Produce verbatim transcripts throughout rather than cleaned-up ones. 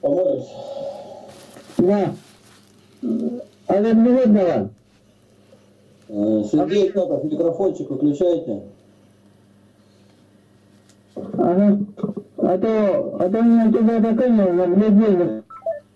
Помолимся. Да. Але не видно вас. Сергей Игнатов, микрофончик выключайте. Ага. А то, а то меня туда закинуло на две денег.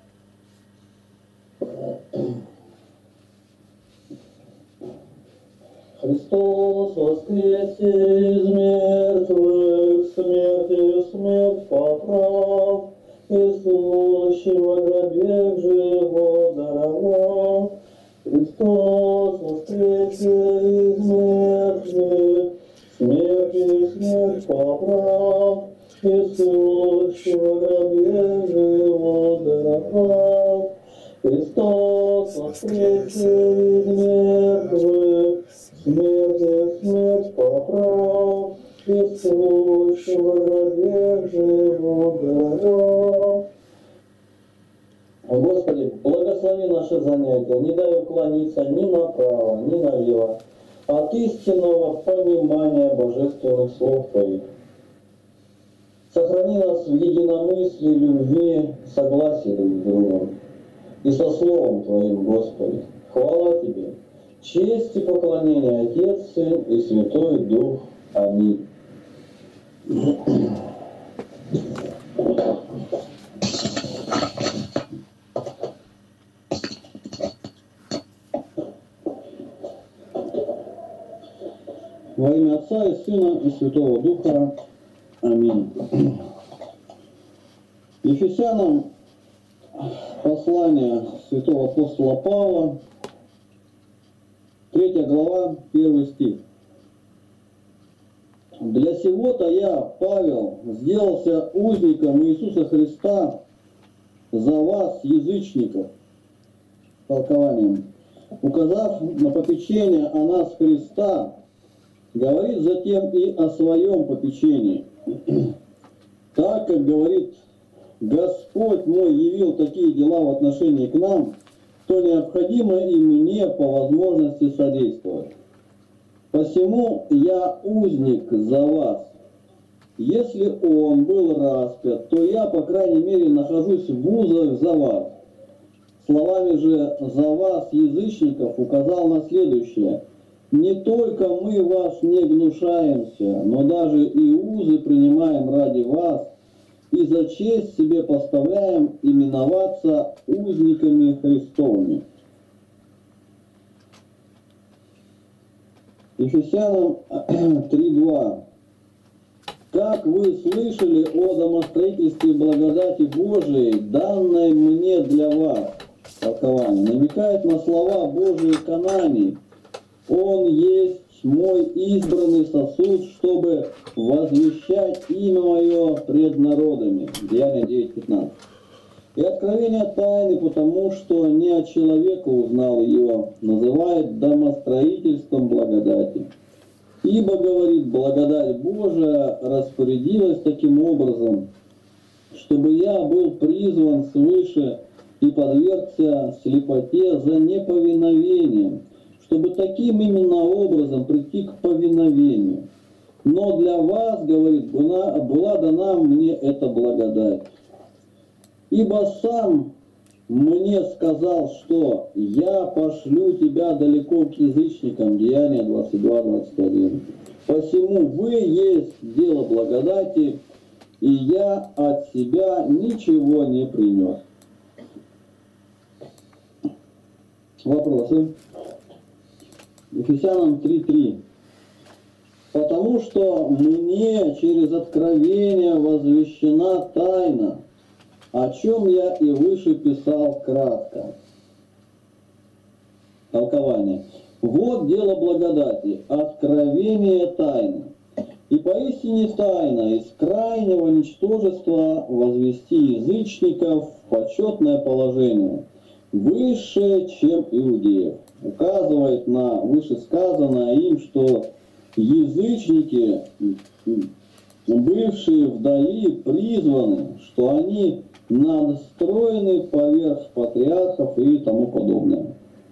Христос воскресе из мертвых, смертью смерть поправ, и служащего гробе живо даровал. Христос воскресе из мертвых, смертью смерть поправ, и служащего гробе живо даровал. Христос воскресе из мертвых, смерть, смерть поправ, и слушаем гробе живо даровал. Господи, благослови наше занятие, не дай уклониться ни направо, ни налево от истинного понимания божественных слов Твоих. Сохрани нас в единомыслии, любви, согласии друг с другом и со Словом Твоим, Господи. Хвала Тебе, честь и поклонение, Отец, Сын и Святой Дух. Аминь. Во имя Отца и Сына и Святого Духа. Аминь. Ефесянам послание святого апостола Павла, третья глава, первый стих. Для сего-то я, Павел, сделался узником Иисуса Христа за вас, язычников, толкованием, указав на попечение о нас Христа, говорит затем и о своем попечении. Так, как говорит Господь мой явил такие дела в отношении к нам, то необходимо и мне по возможности содействовать. Посему я узник за вас. Если он был распят, то я, по крайней мере, нахожусь в узах за вас. Словами же за вас, язычников, указал на следующее. Не только мы вас не гнушаемся, но даже и узы принимаем ради вас, и за честь себе поставляем именоваться узниками Христовыми. Ефесянам три два. Как вы слышали о домостроительстве благодати Божией, данной мне для вас, толкование, намекает на слова Божии к Анании. Он есть мой избранный сосуд, чтобы возвещать имя мое пред народами. Деяния девять пятнадцать. И откровение тайны, потому что не от человека узнал ее, называет домостроительством благодати. Ибо, говорит, благодать Божия распорядилась таким образом, чтобы я был призван свыше и подвергся слепоте за неповиновением, чтобы таким именно образом прийти к повиновению. Но для вас, говорит, была, была дана мне эта благодать. Ибо сам мне сказал, что я пошлю тебя далеко к язычникам. Деяния двадцать два двадцать один. Посему вы есть дело благодати, и я от себя ничего не принес. Вопросы? Ефесянам три три. Потому что мне через откровение возвещена тайна, о чем я и выше писал кратко. Толкование. Вот дело благодати, откровение тайны. И поистине тайна из крайнего ничтожества возвести язычников в почетное положение, выше, чем иудеев. Указывает на вышесказанное им, что язычники, бывшие вдали, призваны, что они надстроены поверх патриархов и тому подобное.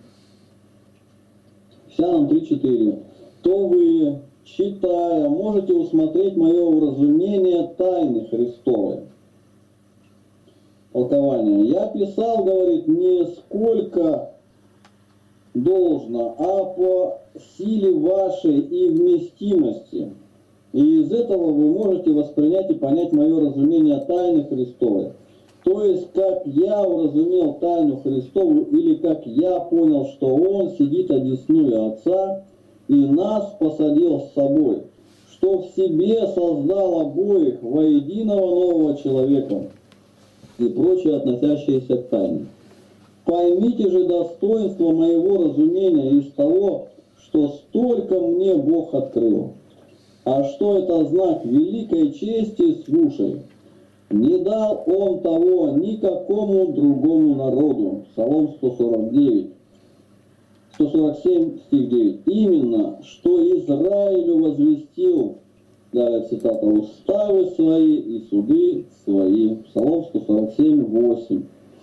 Ефесянам три четыре. То вы, читая, можете усмотреть мое уразумение тайны Христовой, толкование. Я писал, говорит, не сколько должно, а по силе вашей и вместимости. И из этого вы можете воспринять и понять мое разумение тайны Христовой. То есть, как я уразумел тайну Христову, или как я понял, что Он сидит одесную Отца и нас посадил с собой, что в себе создал обоих во единого нового человека и прочее, относящееся к тайне. Поймите же достоинство моего разумения из того, что столько мне Бог открыл. А что это знак великой чести свыше? Не дал Он того никакому другому народу. Псалом сто сорок девять. сто сорок семь, стих девять. Именно, что Израилю возвестил, далее цитата, уставы свои и суды свои. Псалом сто сорок семь, восемь.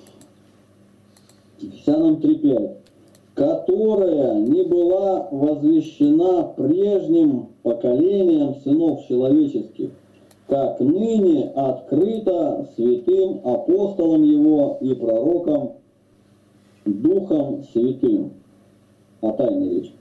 Ефесянам три пять. Которая не была возвещена прежним поколением сынов человеческих, как ныне открыто святым апостолам его и пророкам Духом Святым. О тайне речь.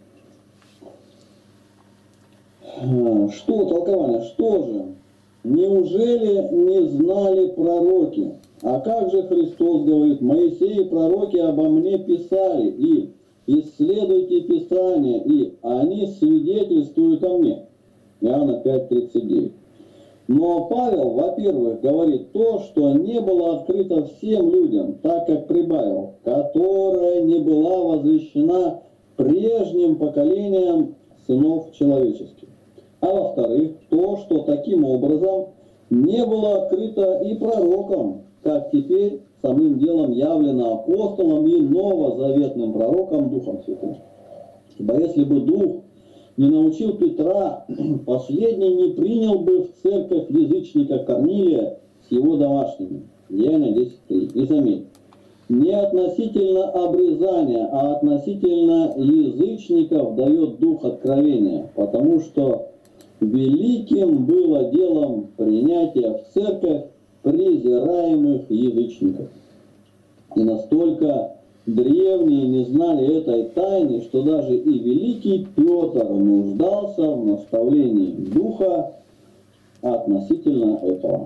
Что толкование? Что же? Неужели не знали пророки? А как же Христос говорит, Моисей и пророки обо мне писали, и исследуйте Писание, и они свидетельствуют о мне. Иоанна пять тридцать девять. Но Павел, во-первых, говорит то, что не было открыто всем людям, так как прибавил, которая не была возвещена прежним поколением сынов человеческих. А во-вторых, то, что таким образом не было открыто и пророкам, как теперь самым делом явлено апостолом и новозаветным пророком Духом Святым. Ибо если бы Дух не научил Петра, последний не принял бы в церковь язычника Корнилия с его домашними. Деяния десять три. И заметь, не относительно обрезания, а относительно язычников дает Дух откровения, потому что великим было делом принятия в церковь презираемых язычников. И настолько древние не знали этой тайны, что даже и великий Петр нуждался в наставлении Духа относительно этого.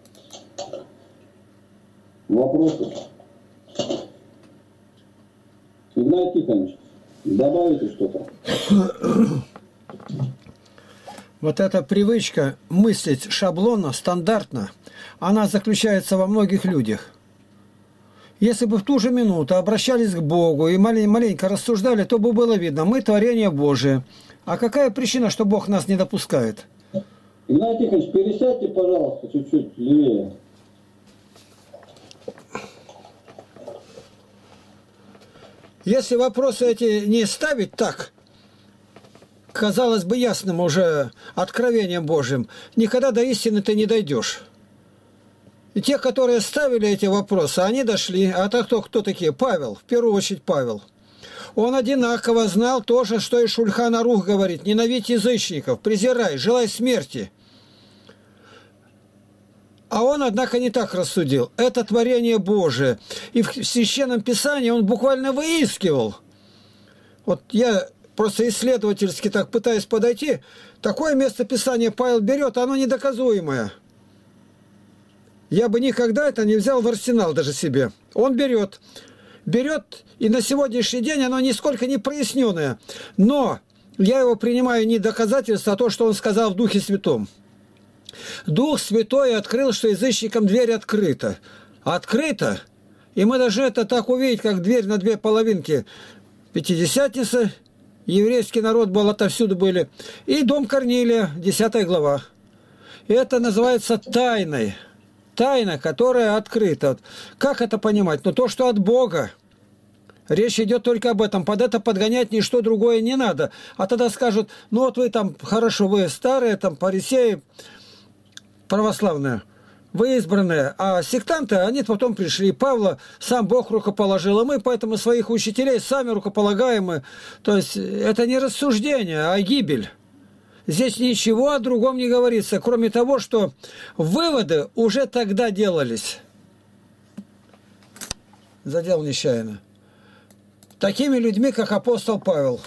Вопросы? Игнатий Тихонович, добавите что-то? Вот эта привычка мыслить шаблонно, стандартно, она заключается во многих людях. Если бы в ту же минуту обращались к Богу и маленько рассуждали, то бы было видно, мы творение Божие. А какая причина, что Бог нас не допускает? Игнатий Тихонович, пересядьте, пожалуйста, чуть-чуть левее. Если вопросы эти не ставить так, казалось бы, ясным уже откровением Божьим, никогда до истины ты не дойдешь. И те, которые ставили эти вопросы, они дошли. А это кто, кто такие? Павел, в первую очередь Павел. Он одинаково знал то же, что и Шульхан Арух говорит. Ненавидь язычников, презирай, желай смерти. А он, однако, не так рассудил. Это творение Божие. И в Священном Писании он буквально выискивал. Вот я просто исследовательски так пытаюсь подойти. Такое место Писания Павел берет, оно недоказуемое. Я бы никогда это не взял в арсенал даже себе. Он берет. Берет, и на сегодняшний день оно нисколько не проясненное. Но я его принимаю не доказательство, а то, что он сказал в Духе Святом. Дух Святой открыл, что язычникам дверь открыта. Открыта. И мы должны это так увидеть, как дверь на две половинки. Пятидесятница, еврейский народ был, отовсюду были. И дом Корнилия, десятая глава. И это называется тайной. Тайна, которая открыта. Как это понимать? Ну, то, что от Бога. Речь идет только об этом. Под это подгонять ничто другое не надо. А тогда скажут, ну вот вы там, хорошо, вы старые, там, фарисеи, православные, вы избранные. А сектанты, они потом пришли. Павла сам Бог рукоположил, и мы поэтому своих учителей сами рукополагаем. То есть это не рассуждение, а гибель. Здесь ничего о другом не говорится, кроме того, что выводы уже тогда делались. задел нечаянно. Такими людьми, как апостол Павел.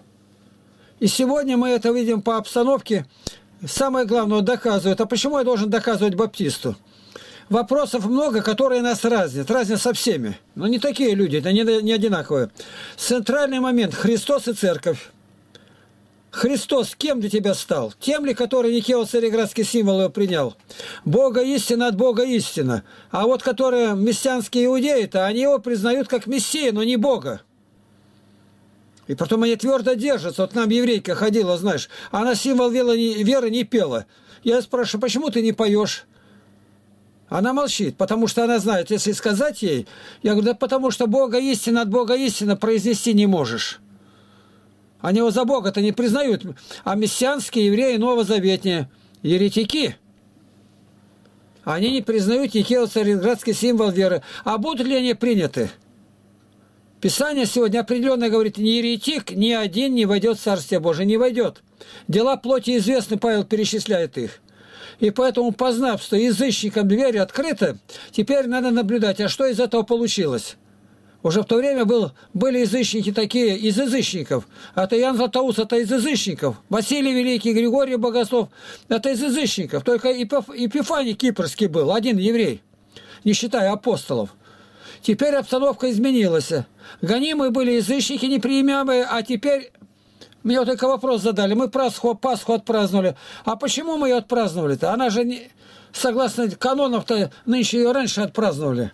И сегодня мы это видим по обстановке. Самое главное доказывают. А почему я должен доказывать баптисту? Вопросов много, которые нас разнят. Разнят со всеми. Но не такие люди, это не, не одинаковые. Центральный момент. Христос и церковь. Христос кем для тебя стал? Тем ли, который Никео-Цареградский символ его принял? Бога истина от Бога истина. А вот которые мессианские иудеи-то, они его признают как Мессию, но не Бога. И потом они твердо держатся. Вот нам еврейка ходила, знаешь, она символ веры не, веры не пела. Я спрашиваю, почему ты не поешь? Она молчит, потому что она знает, если сказать ей, я говорю, да потому что Бога истина от Бога истина произнести не можешь. Они его за Бога-то не признают. А мессианские евреи новозаветные еретики. Они не признают Никео-Цареградский символ веры. А будут ли они приняты? Писание сегодня определенно говорит, ни еретик, ни один не войдет в Царствие Божие. Не войдет. Дела плоти известны, Павел перечисляет их. И поэтому, познав, что язычникам дверь открыта, теперь надо наблюдать, а что из этого получилось. Уже в то время был, были язычники такие из язычников. Это Иоанн Златоуст, это из язычников. Василий Великий, Григорий Богослов, это из язычников. Только Епифаний Кипрский был, один еврей, не считая апостолов. Теперь обстановка изменилась. Гонимые были язычники неприемлемые, а теперь... Мне вот только вопрос задали. Мы Пасху, Пасху отпраздновали. А почему мы ее отпраздновали-то? Она же, не, согласно канонов-то, нынче ее раньше отпраздновали.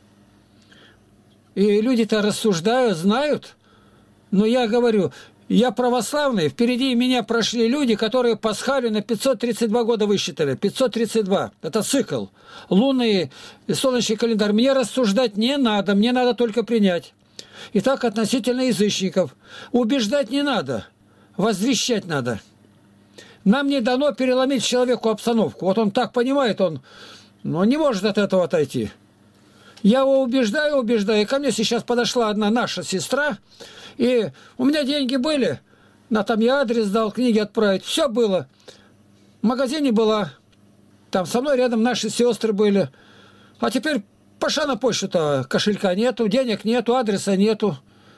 И люди-то рассуждают, знают. Но я говорю, я православный, впереди меня прошли люди, которые пасхалию на пятьсот тридцать два года высчитали. пятьсот тридцать два. Это цикл. Лунный и солнечный календарь. Мне рассуждать не надо, мне надо только принять. Итак, относительно язычников. Убеждать не надо. Возвещать надо. Нам не дано переломить человеку обстановку. Вот он так понимает, он, он не может от этого отойти. Я его убеждаю, убеждаю. И ко мне сейчас подошла одна наша сестра, и у меня деньги были, на там я адрес дал, книги отправить, все было. В магазине была, там со мной рядом наши сестры были. А теперь пошла на почту-то, кошелька нету, денег нету, адреса нету.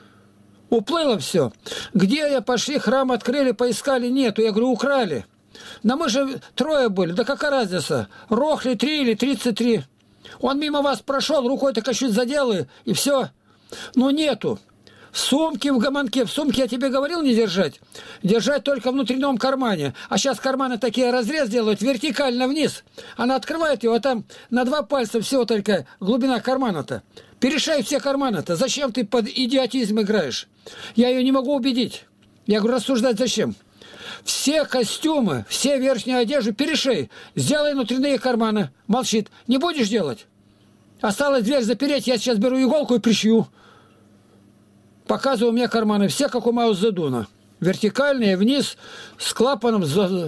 Уплыло все. Где я пошли, храм открыли, поискали, нету. Я говорю, украли. Но мы же трое были. Да какая разница? Рохли три или тридцать три. Он мимо вас прошел, рукой так чуть задел, и, и все. Но нету. В сумке, в гаманке. В сумке я тебе говорил не держать. Держать только в внутреннем кармане. А сейчас карманы такие разрез делают вертикально вниз. Она открывает его, а там на два пальца всего только глубина кармана-то. Перешай все карманы-то. Зачем ты под идиотизм играешь? Я ее не могу убедить. Я говорю, рассуждать зачем? Все костюмы, все верхние одежды перешей. Сделай внутренние карманы. Молчит. Не будешь делать? Осталось дверь запереть. Я сейчас беру иголку и пришью. Показываю мне карманы. Все, как у Мао Цзэдуна. Вертикальные, вниз, с клапаном.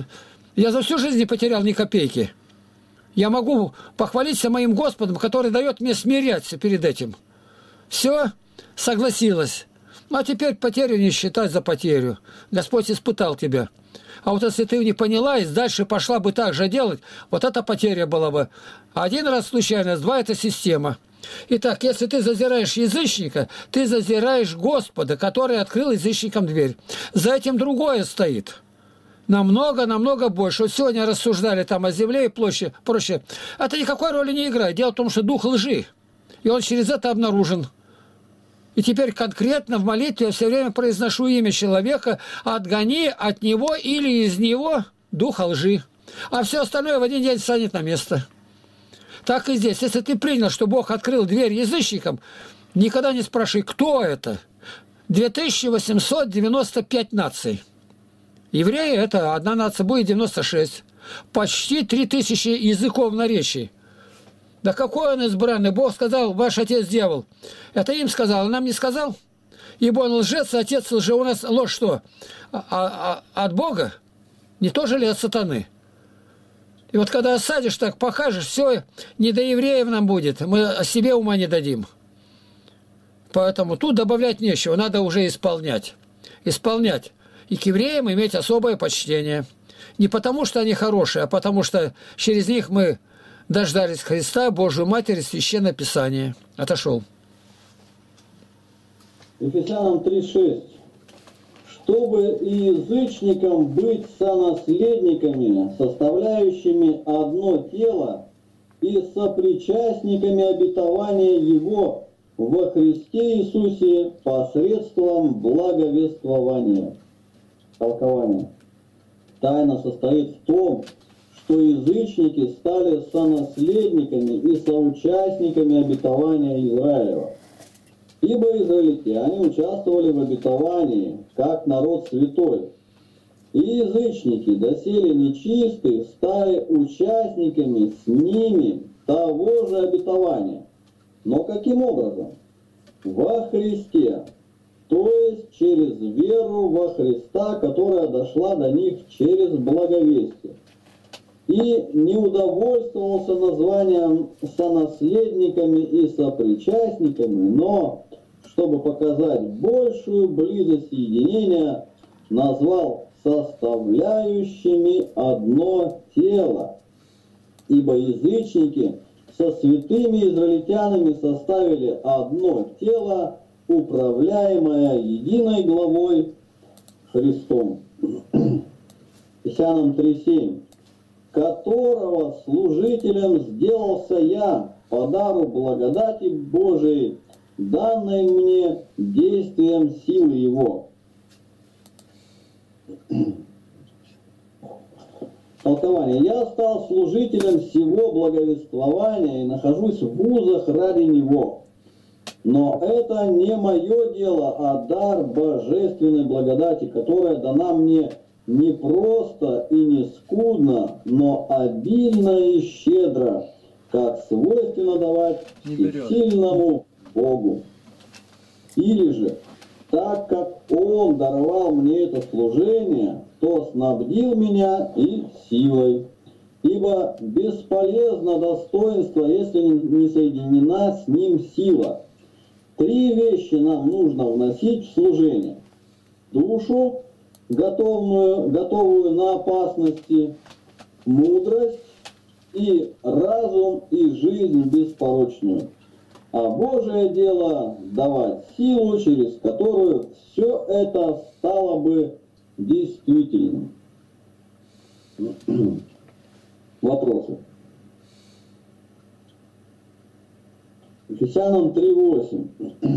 Я за всю жизнь не потерял ни копейки. Я могу похвалиться моим Господом, который дает мне смиряться перед этим. Все, согласилась. А теперь потерю не считать за потерю. Господь испытал тебя. А вот если ты не поняла и дальше пошла бы так же делать, вот эта потеря была бы. Один раз случайность, два – это система. Итак, если ты зазираешь язычника, ты зазираешь Господа, который открыл язычникам дверь. За этим другое стоит. Намного, намного больше. Вот сегодня рассуждали там о земле и площади, проще. Это никакой роли не играет. Дело в том, что дух лжи. И он через это обнаружен. И теперь конкретно в молитве я все время произношу имя человека, отгони от него или из него духа лжи. А все остальное в один день станет на место. Так и здесь. Если ты принял, что Бог открыл дверь язычникам, никогда не спрашивай, кто это. две тысячи восемьсот девяносто пять наций. Евреи – это одна нация, будет девяносто шесть. Почти три тысячи языков наречий. Да какой он избранный? Бог сказал, ваш отец дьявол. Это им сказал, а нам не сказал? Ибо он лжец, отец лже. У нас ложь что? А, а, от Бога? Не то же ли от сатаны? И вот когда осадишь так, покажешь, все, не до евреев нам будет. Мы о себе ума не дадим. Поэтому тут добавлять нечего, надо уже исполнять. Исполнять. И к евреям иметь особое почтение. Не потому, что они хорошие, а потому, что через них мы дождались Христа, Божию Матерь, Священное Писание. Отошел. Ефесянам три шесть. Чтобы и язычникам быть сонаследниками, составляющими одно тело, и сопричастниками обетования Его во Христе Иисусе посредством благовествования. Толкование. Тайна состоит в том, что язычники стали сонаследниками и соучастниками обетования Израилева. Ибо израильтяне участвовали в обетовании, как народ святой. И язычники, доселе нечистые, стали участниками с ними того же обетования. Но каким образом? Во Христе, то есть через веру во Христа, которая дошла до них через благовестие. И не удовольствовался названием сонаследниками и сопричастниками, но, чтобы показать большую близость единения, назвал составляющими одно тело. Ибо язычники со святыми израильтянами составили одно тело, управляемое единой главой Христом. Ефесянам три семь. Которого служителем сделался я по дару благодати Божией, данной мне действием силы Его. Толкование. Я стал служителем всего благовествования и нахожусь в вузах ради него. Но это не мое дело, а дар божественной благодати, которая дана мне не просто и не скудно, но обильно и щедро, как свойственно давать сильному Богу. Или же, так как Он даровал мне это служение, то снабдил меня и силой. Ибо бесполезно достоинство, если не соединена с ним сила. Три вещи нам нужно вносить в служение. Душу, готовую, готовую на опасности, мудрость и разум и жизнь беспорочную. А Божие дело давать силу, через которую все это стало бы действительным. Вопросы. Ефесянам три восемь.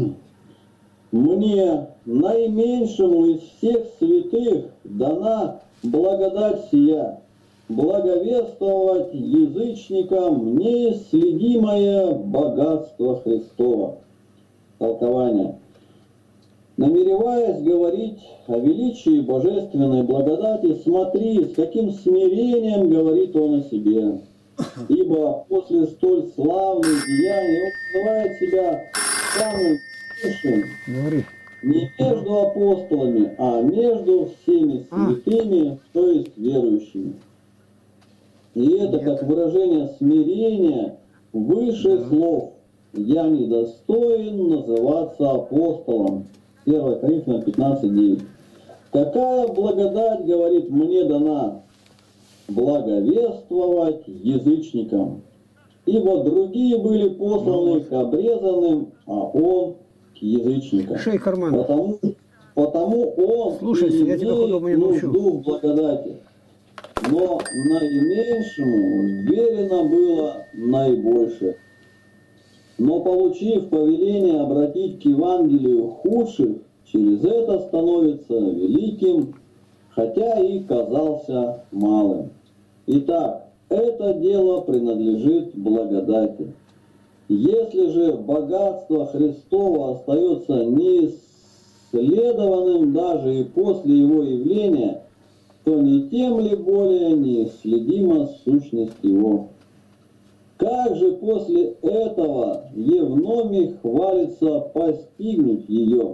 Мне, наименьшему из всех святых, дана благодать сия, благовествовать язычникам неисследимое богатство Христова. Толкование. Намереваясь говорить о величии божественной благодати, смотри, с каким смирением говорит он о себе. Ибо после столь славных деяний он называет себя самым высшим не между апостолами, а между всеми святыми, то есть верующими. И это как выражение смирения выше слов. Я недостоин называться апостолом. первое Коринфянам пятнадцать девять. Какая благодать, говорит, мне дана? Благовествовать язычникам. Ибо другие были посланы к обрезанным, а он к язычникам. Шей карман. Потому, потому он Слушайте, и я тебя худому не научу. нужду в благодати. Но наименьшему верено было наибольше. Но получив повеление обратить к Евангелию худших, через это становится великим, хотя и казался малым. Итак, это дело принадлежит благодати. Если же богатство Христово остается неисследованным даже и после его явления, то не тем ли более неисследима сущность его. Как же после этого Евномий хвалится постигнуть ее?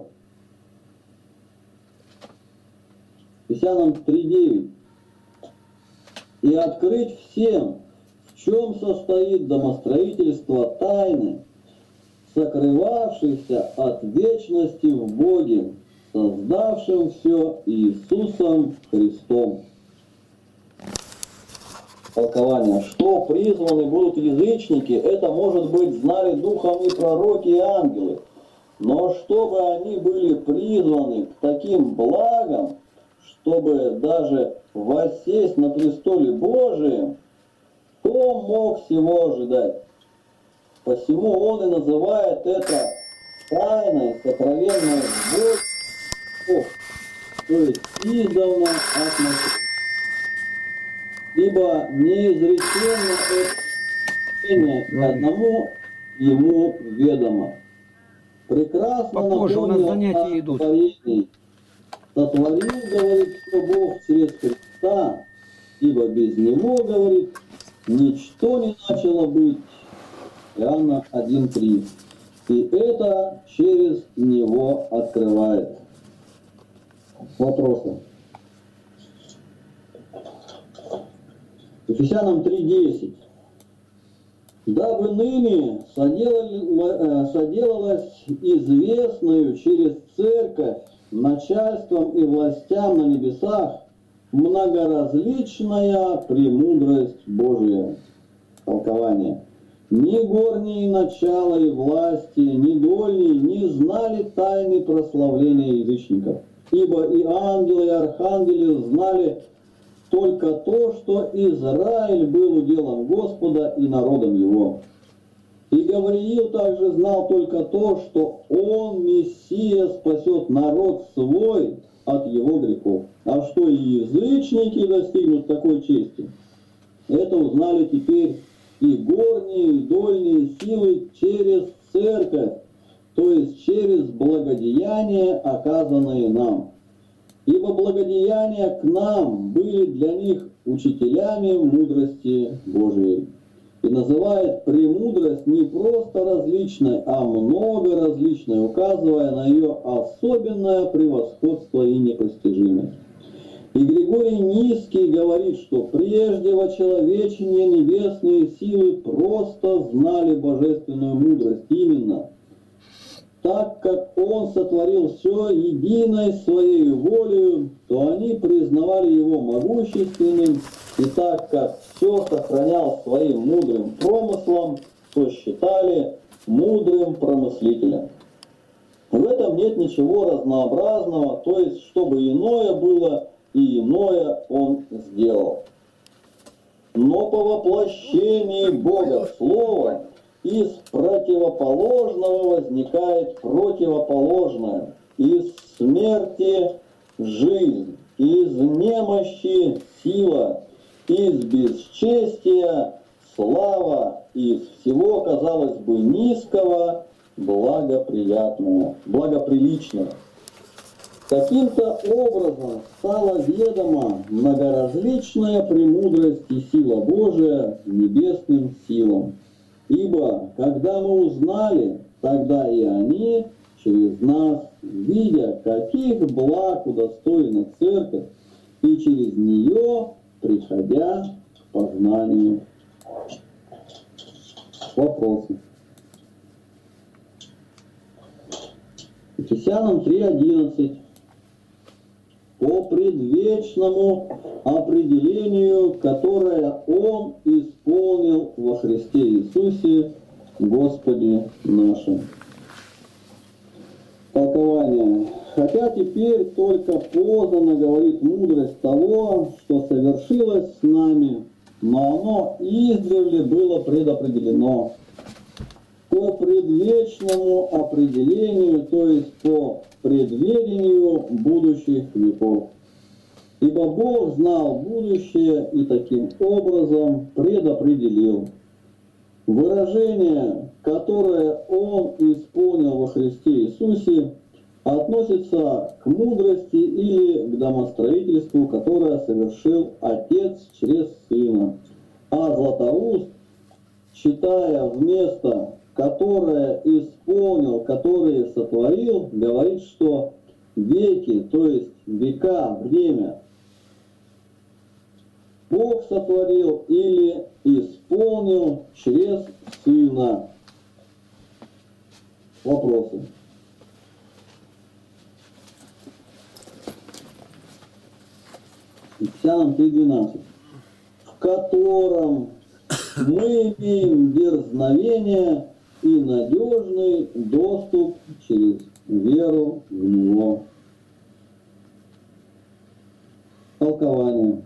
Ефесянам три девять. И открыть всем, в чем состоит домостроительство тайны, сокрывавшейся от вечности в Боге, создавшим все Иисусом Христом. Толкование. Что призваны будут язычники, это, может быть, знали духом и пророки, и ангелы. но чтобы они были призваны к таким благам, чтобы даже воссесть на престоле Божием, кто мог всего ожидать? Посему он и называет это тайной, сокровенной Богом, то есть издавна от начала. Ибо неизреченно это одному ему ведомо. Прекрасно Попозже, у нас напомнил занятия о идут. творении. Сотворил, говорит, что Бог через Христа, ибо без Него, говорит, ничто не начало быть. Иоанна один три. И это через Него открывает. Вопросы? Ефесянам три десять. Дабы ныне соделали, соделалось известную через церковь начальством и властям на небесах многоразличная премудрость Божия. Толкование. Ни горние начала и власти, ни дольние не знали тайны прославления язычников, ибо и ангелы, и архангелы знали только то, что Израиль был уделом Господа и народом его. И Гавриил также знал только то, что он, Мессия, спасет народ свой от его грехов. А что и язычники достигнут такой чести, это узнали теперь и горние, и дольние силы через церковь, то есть через благодеяния, оказанные нам. Ибо благодеяния к нам были для них учителями мудрости Божией. И называет премудрость не просто различной, а многоразличной, указывая на ее особенное превосходство и непостижимость. И Григорий Низкий говорит, что прежде во человечении небесные силы просто знали божественную мудрость. Именно так как Он сотворил все единой своей волею, то они признавали Его могущественным, и так как все сохранял своим мудрым промыслом, то считали мудрым промыслителем. В этом нет ничего разнообразного, то есть, чтобы иное было, и иное Он сделал. Но по воплощении Бога Слова из противоположного возникает противоположное, из смерти жизнь, из немощи сила, из бесчестия слава, из всего, казалось бы, низкого благоприятного, благоприличного. Каким-то образом стала ведома многоразличная премудрость и сила Божия небесным силам. Ибо, когда мы узнали, тогда и они через нас, видя, каких благ удостоена церковь, и через нее приходя к познанию. Вопросы. Ефесянам три одиннадцать. По предвечному определению, которое Он исполнил во Христе Иисусе, Господе нашим. Толкование. Хотя теперь только познано говорит мудрость того, что совершилось с нами, но оно издревле было предопределено по предвечному определению, то есть по предведению будущих веков. Ибо Бог знал будущее и таким образом предопределил. Выражение, которое Он исполнил во Христе Иисусе, относится к мудрости или к домостроительству, которое совершил Отец через Сына. А Златоуст, читая вместо «которое исполнил», «которые сотворил», говорит, что веки, то есть века, время, Бог сотворил или исполнил через Сына. Вопросы. Ефесянам три двенадцать. В котором мы имеем дерзновение и надежный доступ через веру в Него. Толкование.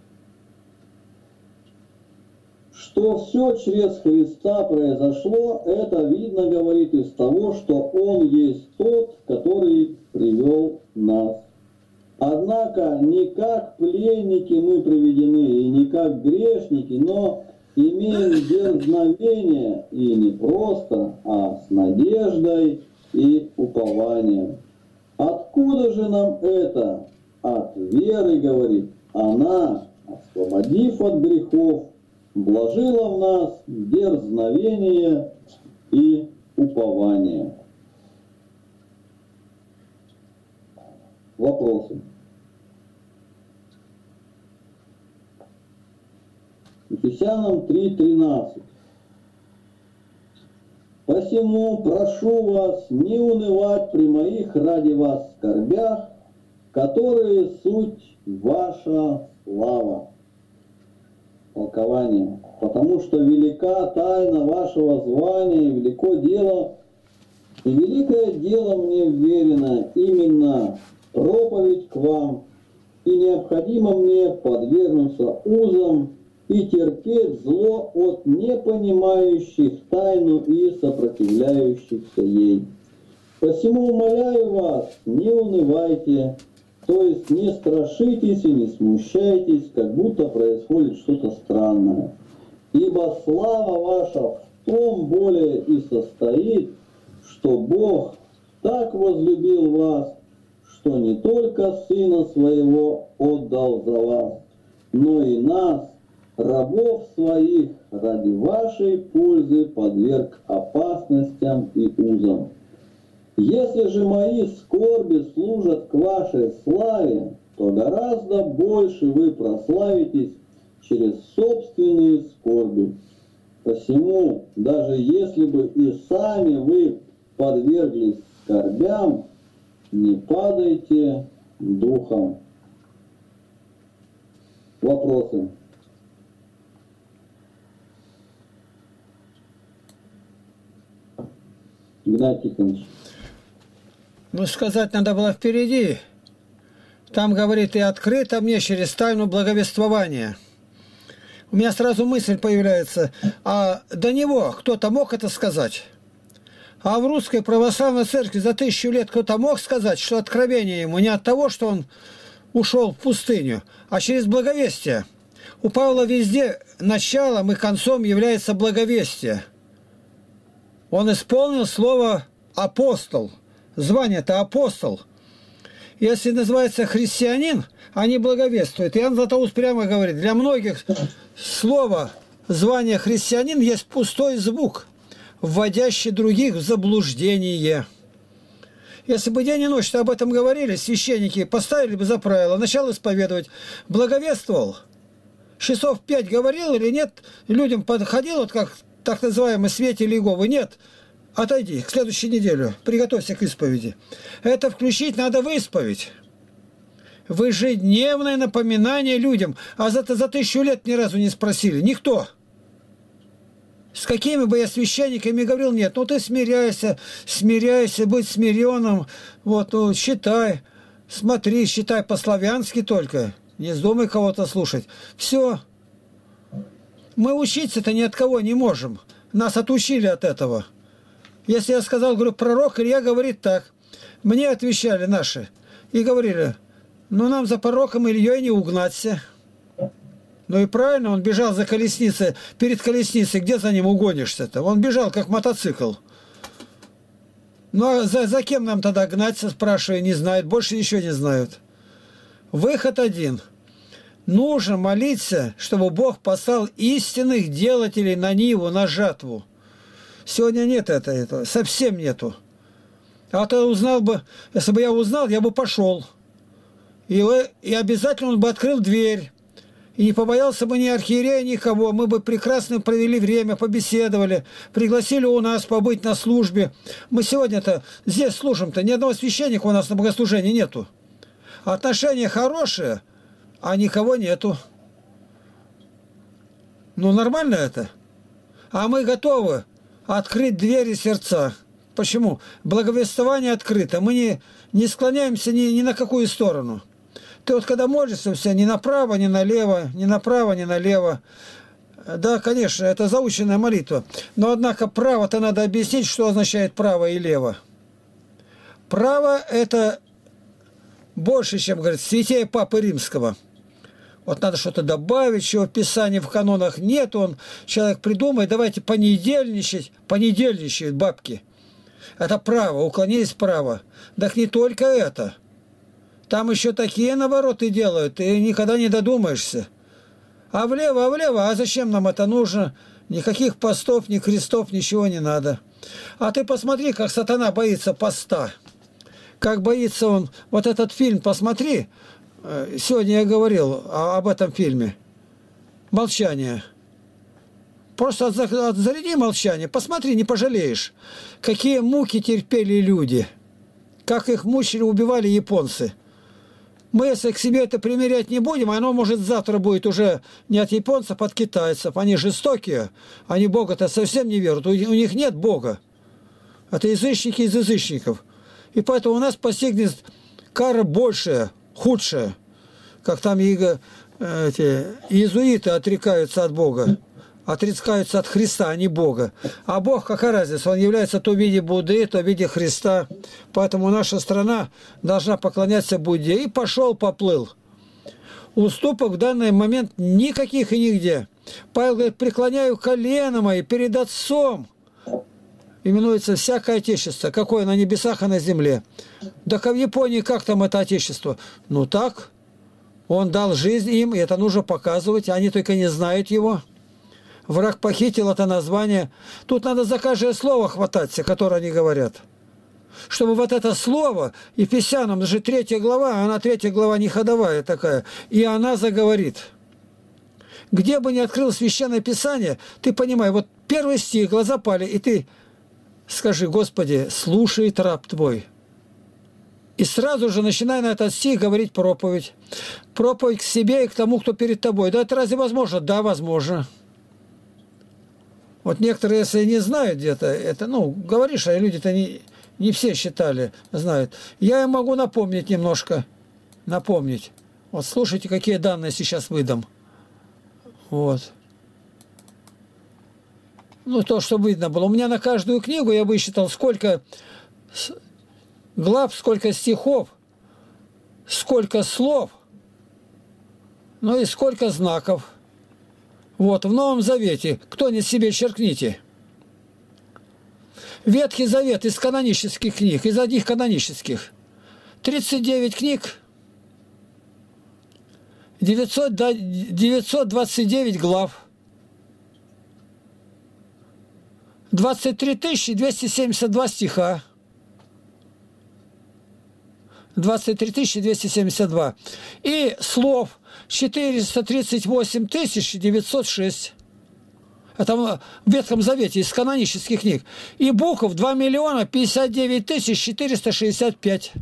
Что все через Христа произошло, это видно, говорит, из того, что Он есть тот, который привел нас. Однако не как пленники мы приведены, и не как грешники, но имеем дерзновение, и не просто, а с надеждой и упованием. Откуда же нам это? От веры, говорит, она, освободив от грехов, вложила в нас дерзновение и упование. Вопросы? Ефесянам три тринадцать. Посему прошу вас не унывать при моих ради вас скорбях, которые суть ваша слава. Толкование. Потому что велика тайна вашего звания, и велико дело, и великое дело мне вверено, именно проповедь к вам, и необходимо мне подвергнуться узам и терпеть зло от непонимающих тайну и сопротивляющихся ей. Посему умоляю вас, не унывайте, то есть не страшитесь и не смущайтесь, как будто происходит что-то странное. Ибо слава ваша в том более и состоит, что Бог так возлюбил вас, что не только Сына Своего отдал за вас, но и нас, рабов своих, ради вашей пользы подверг опасностям и узам. Если же мои скорби служат к вашей славе, то гораздо больше вы прославитесь через собственные скорби. Посему, даже если бы и сами вы подверглись скорбям, не падайте духом. Вопросы? Игнатий Тихонович. Ну, сказать надо было впереди. Там, говорит, и открыто мне через тайну благовествования. У меня сразу мысль появляется, а до него кто-то мог это сказать? А в Русской Православной Церкви за тысячу лет кто-то мог сказать, что откровение ему не от того, что он ушел в пустыню, а через благовестие. У Павла везде началом и концом является благовестие. Он исполнил слово «апостол». Звание-то апостол. Если называется христианин, они благовествуют. Иоанн Златоуст прямо говорит, для многих слово звание христианин есть пустой звук, вводящий других в заблуждение. Если бы день и ночь об этом говорили, священники поставили бы за правило, начал исповедовать, благовествовал, часов пять говорил или нет, людям подходил, вот как так называемый святитель Иеговы, нет, отойди, к следующей неделе, приготовься к исповеди. Это включить надо в исповедь. В ежедневное напоминание людям. А за, за тысячу лет ни разу не спросили. Никто. С какими бы я священниками говорил, нет. Ну ты смиряйся, смиряйся, будь смиренным. Вот, ну, считай, смотри, считай по-славянски только. Не вздумай кого-то слушать. Все. Мы учиться-то ни от кого не можем. Нас отучили от этого. Если я сказал, говорю, пророк Илья говорит так. Мне отвечали наши. И говорили, ну нам за пророком Ильей не угнаться. Ну и правильно, он бежал за колесницей, перед колесницей, где за ним угонишься-то? Он бежал, как мотоцикл. Ну а за, за кем нам тогда гнаться, спрашиваю, не знают, больше ничего не знают. Выход один. Нужно молиться, чтобы Бог послал истинных делателей на ниву, на жатву. Сегодня нет этого, этого, совсем нету. А то узнал бы, если бы я узнал, я бы пошел. И, и обязательно он бы открыл дверь. И не побоялся бы ни архиерея, никого. Мы бы прекрасно провели время, побеседовали, пригласили у нас побыть на службе. Мы сегодня-то здесь служим-то, ни одного священника у нас на богослужении нету. Отношения хорошие, а никого нету. Ну, нормально это? А мы готовы открыть двери сердца. Почему? Благовествование открыто. Мы не, не склоняемся ни, ни на какую сторону. Ты вот когда молишься, все, ни направо, ни налево, ни направо, ни налево. Да, конечно, это заученная молитва. Но, однако, право-то надо объяснить, что означает право и лево. Право – это больше, чем, говорит, святее Папы Римского. Вот надо что-то добавить, чего в Писании, в канонах нет. Он, человек придумает, давайте понедельничать. Понедельничают бабки. Это право, уклонились вправо. Так не только это. Там еще такие навороты делают, ты никогда не додумаешься. А влево, а влево, а зачем нам это нужно? Никаких постов, ни крестов, ничего не надо. А ты посмотри, как сатана боится поста. Как боится он. Вот этот фильм посмотри. Сегодня я говорил об этом фильме. «Молчание». Просто заряди молчание. Посмотри, не пожалеешь. Какие муки терпели люди. Как их мучили, убивали японцы. Мы, если к себе это примерять не будем, оно, может, завтра будет уже не от японцев, а от китайцев. Они жестокие, они Бога-то совсем не верят. У них нет Бога. Это язычники из язычников. И поэтому у нас постигнет кара большая, худшая. Как там иго, эти, иезуиты отрекаются от Бога. Отрекаются от Христа, а не Бога. А Бог, какая разница? Он является то в виде Будды, то в виде Христа. Поэтому наша страна должна поклоняться Будде. И пошел, поплыл. Уступок в данный момент никаких и нигде. Павел говорит, преклоняю колено мои перед Отцом. Именуется всякое Отечество. Какое на небесах и на земле. Да в Японии как там это Отечество? Ну так. Он дал жизнь им, и это нужно показывать. Они только не знают его. Враг похитил это название. Тут надо за каждое слово хвататься, которое они говорят. Чтобы вот это слово, Ефесянам же третья глава, она третья глава не ходовая такая, и она заговорит. Где бы ни открыл Священное Писание, ты понимаешь, вот первый стих, глаза пали, и ты скажи, Господи, слушает раб Твой. И сразу же начинай на этот стих говорить проповедь. Проповедь к себе и к тому, кто перед тобой. Да это разве возможно? Да, возможно. Вот некоторые, если не знают где-то, это, ну, говоришь, а люди-то не, не все считали, знают. Я им могу напомнить немножко, напомнить. Вот слушайте, какие данные сейчас выдам. Вот. Ну, то, что видно было. У меня на каждую книгу я высчитал, сколько глав, сколько стихов, сколько слов, ну и сколько знаков. Вот, в Новом Завете, кто-нибудь себе черкните. Ветхий Завет из канонических книг, из одних канонических. тридцать девять книг, девятьсот двадцать девять глав, двадцать три тысячи двести семьдесят два стиха. двадцать три тысячи двести семьдесят два. И слов четыреста тридцать восемь тысяч девятьсот шесть. Это в Ветхом Завете из канонических книг. И букв два миллиона пятьдесят девять тысяч четыреста шестьдесят пять.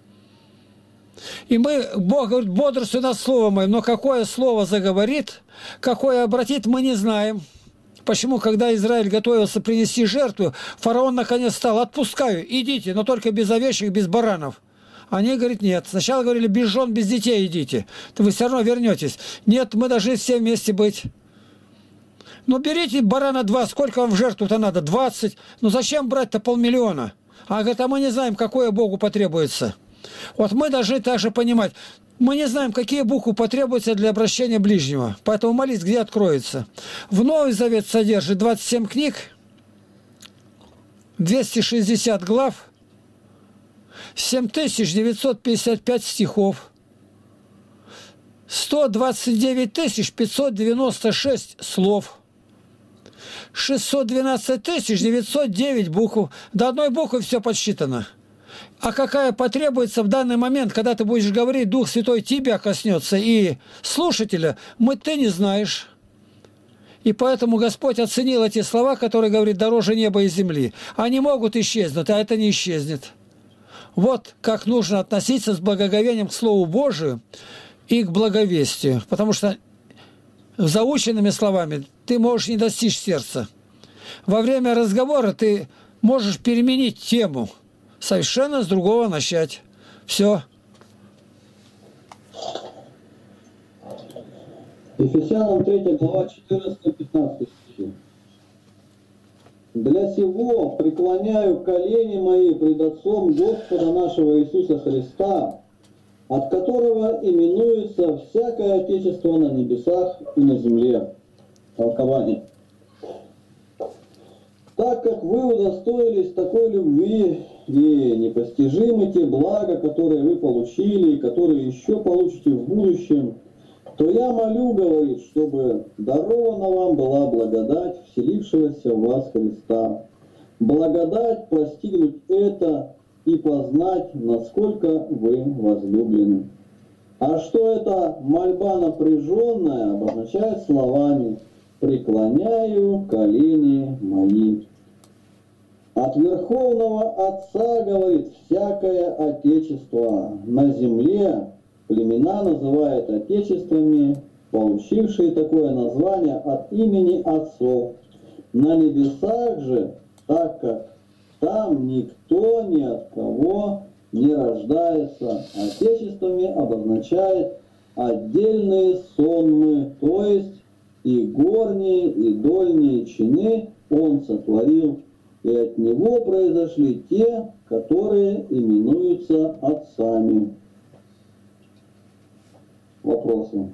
И мы, Бог говорит, бодрствуй над словом моим. Но какое слово заговорит, какое обратит, мы не знаем. Почему, когда Израиль готовился принести жертву, фараон наконец стал, отпускаю, идите, но только без овечек, без баранов. Они говорят, нет. Сначала говорили, без жен, без детей идите. То вы все равно вернетесь. Нет, мы должны все вместе быть. Ну, берите барана два. Сколько вам в жертву-то надо? двадцать. Ну, зачем брать-то полмиллиона? А говорит, а мы не знаем, какое Богу потребуется. Вот мы должны также понимать. Мы не знаем, какие буквы потребуются для обращения ближнего. Поэтому молись, где откроется. В Новый Завет содержит двадцать семь книг, двести шестьдесят глав, семь тысяч девятьсот пятьдесят пять стихов, сто двадцать девять тысяч пятьсот девяносто шесть слов, шестьсот двенадцать тысяч девятьсот девять букв. До одной буквы все подсчитано. А какая потребуется в данный момент, когда ты будешь говорить, Дух Святой тебя коснется, и слушателя, мы ты не знаешь. И поэтому Господь оценил эти слова, которые говорят, дороже неба и земли. Они могут исчезнуть, а это не исчезнет. Вот как нужно относиться с благоговением к Слову Божию и к благовестию. Потому что заученными словами ты можешь не достичь сердца. во время разговора ты можешь переменить тему, совершенно с другого начать. Все. Ефесянам третья глава четырнадцать-пятнадцать стихи. «Для сего преклоняю колени мои пред Отцом Господа нашего Иисуса Христа, от которого именуется всякое отечество на небесах и на земле». Толкование. «Так как вы удостоились такой любви, и непостижимы те блага, которые вы получили, и которые еще получите в будущем, то я молю, говорит, чтобы дарована вам была благодать вселившегося в вас Христа. Благодать постигнуть это и познать, насколько вы возлюблены. А что это мольба напряженная, обозначает словами «преклоняю колени мои». От Верховного Отца, говорит, всякое отечество на земле, племена называют отечествами, получившие такое название от имени отцов. На небесах же, так как там никто ни от кого не рождается, отечествами обозначает отдельные сонмы, то есть и горние, и дольние чины он сотворил, и от него произошли те, которые именуются отцами. Вопросы?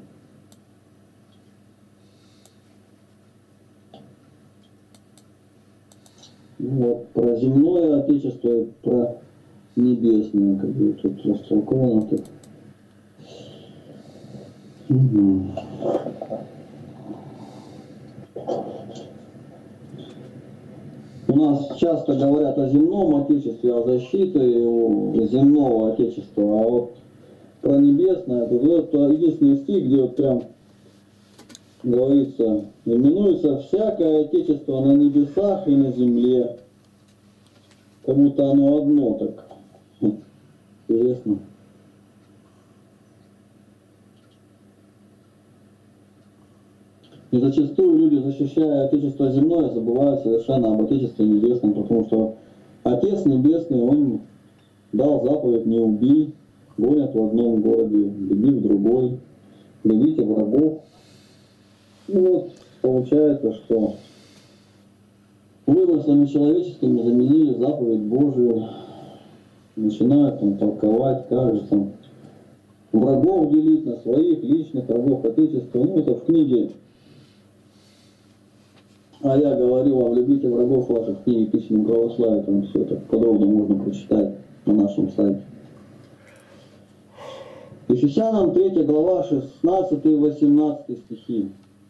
Вот, про земное отечество и про небесное, как бы тут растолковано. Тут. Угу. У нас часто говорят о земном отечестве, о защите земного отечества, а вот про небесное, тут это единственный стих, где вот прям говорится, именуется всякое отечество на небесах и на земле. Как будто оно одно так. Интересно. И зачастую люди, защищая Отечество земное, забывают совершенно об Отечестве небесном, потому что Отец Небесный, Он дал заповедь «Не убий», гонят в одном городе, беги в другой, любите врагов. И вот получается, что вымыслами человеческими заменили заповедь Божию, начинают там толковать, как же там врагов делить на своих, личных врагов Отечества. Ну, это в книге «А я говорю вам, любите врагов ваших», в книге «Письменном православии», там все это подробно можно прочитать на нашем сайте. Ефесянам третья глава шестнадцатый-восемнадцатый стихи.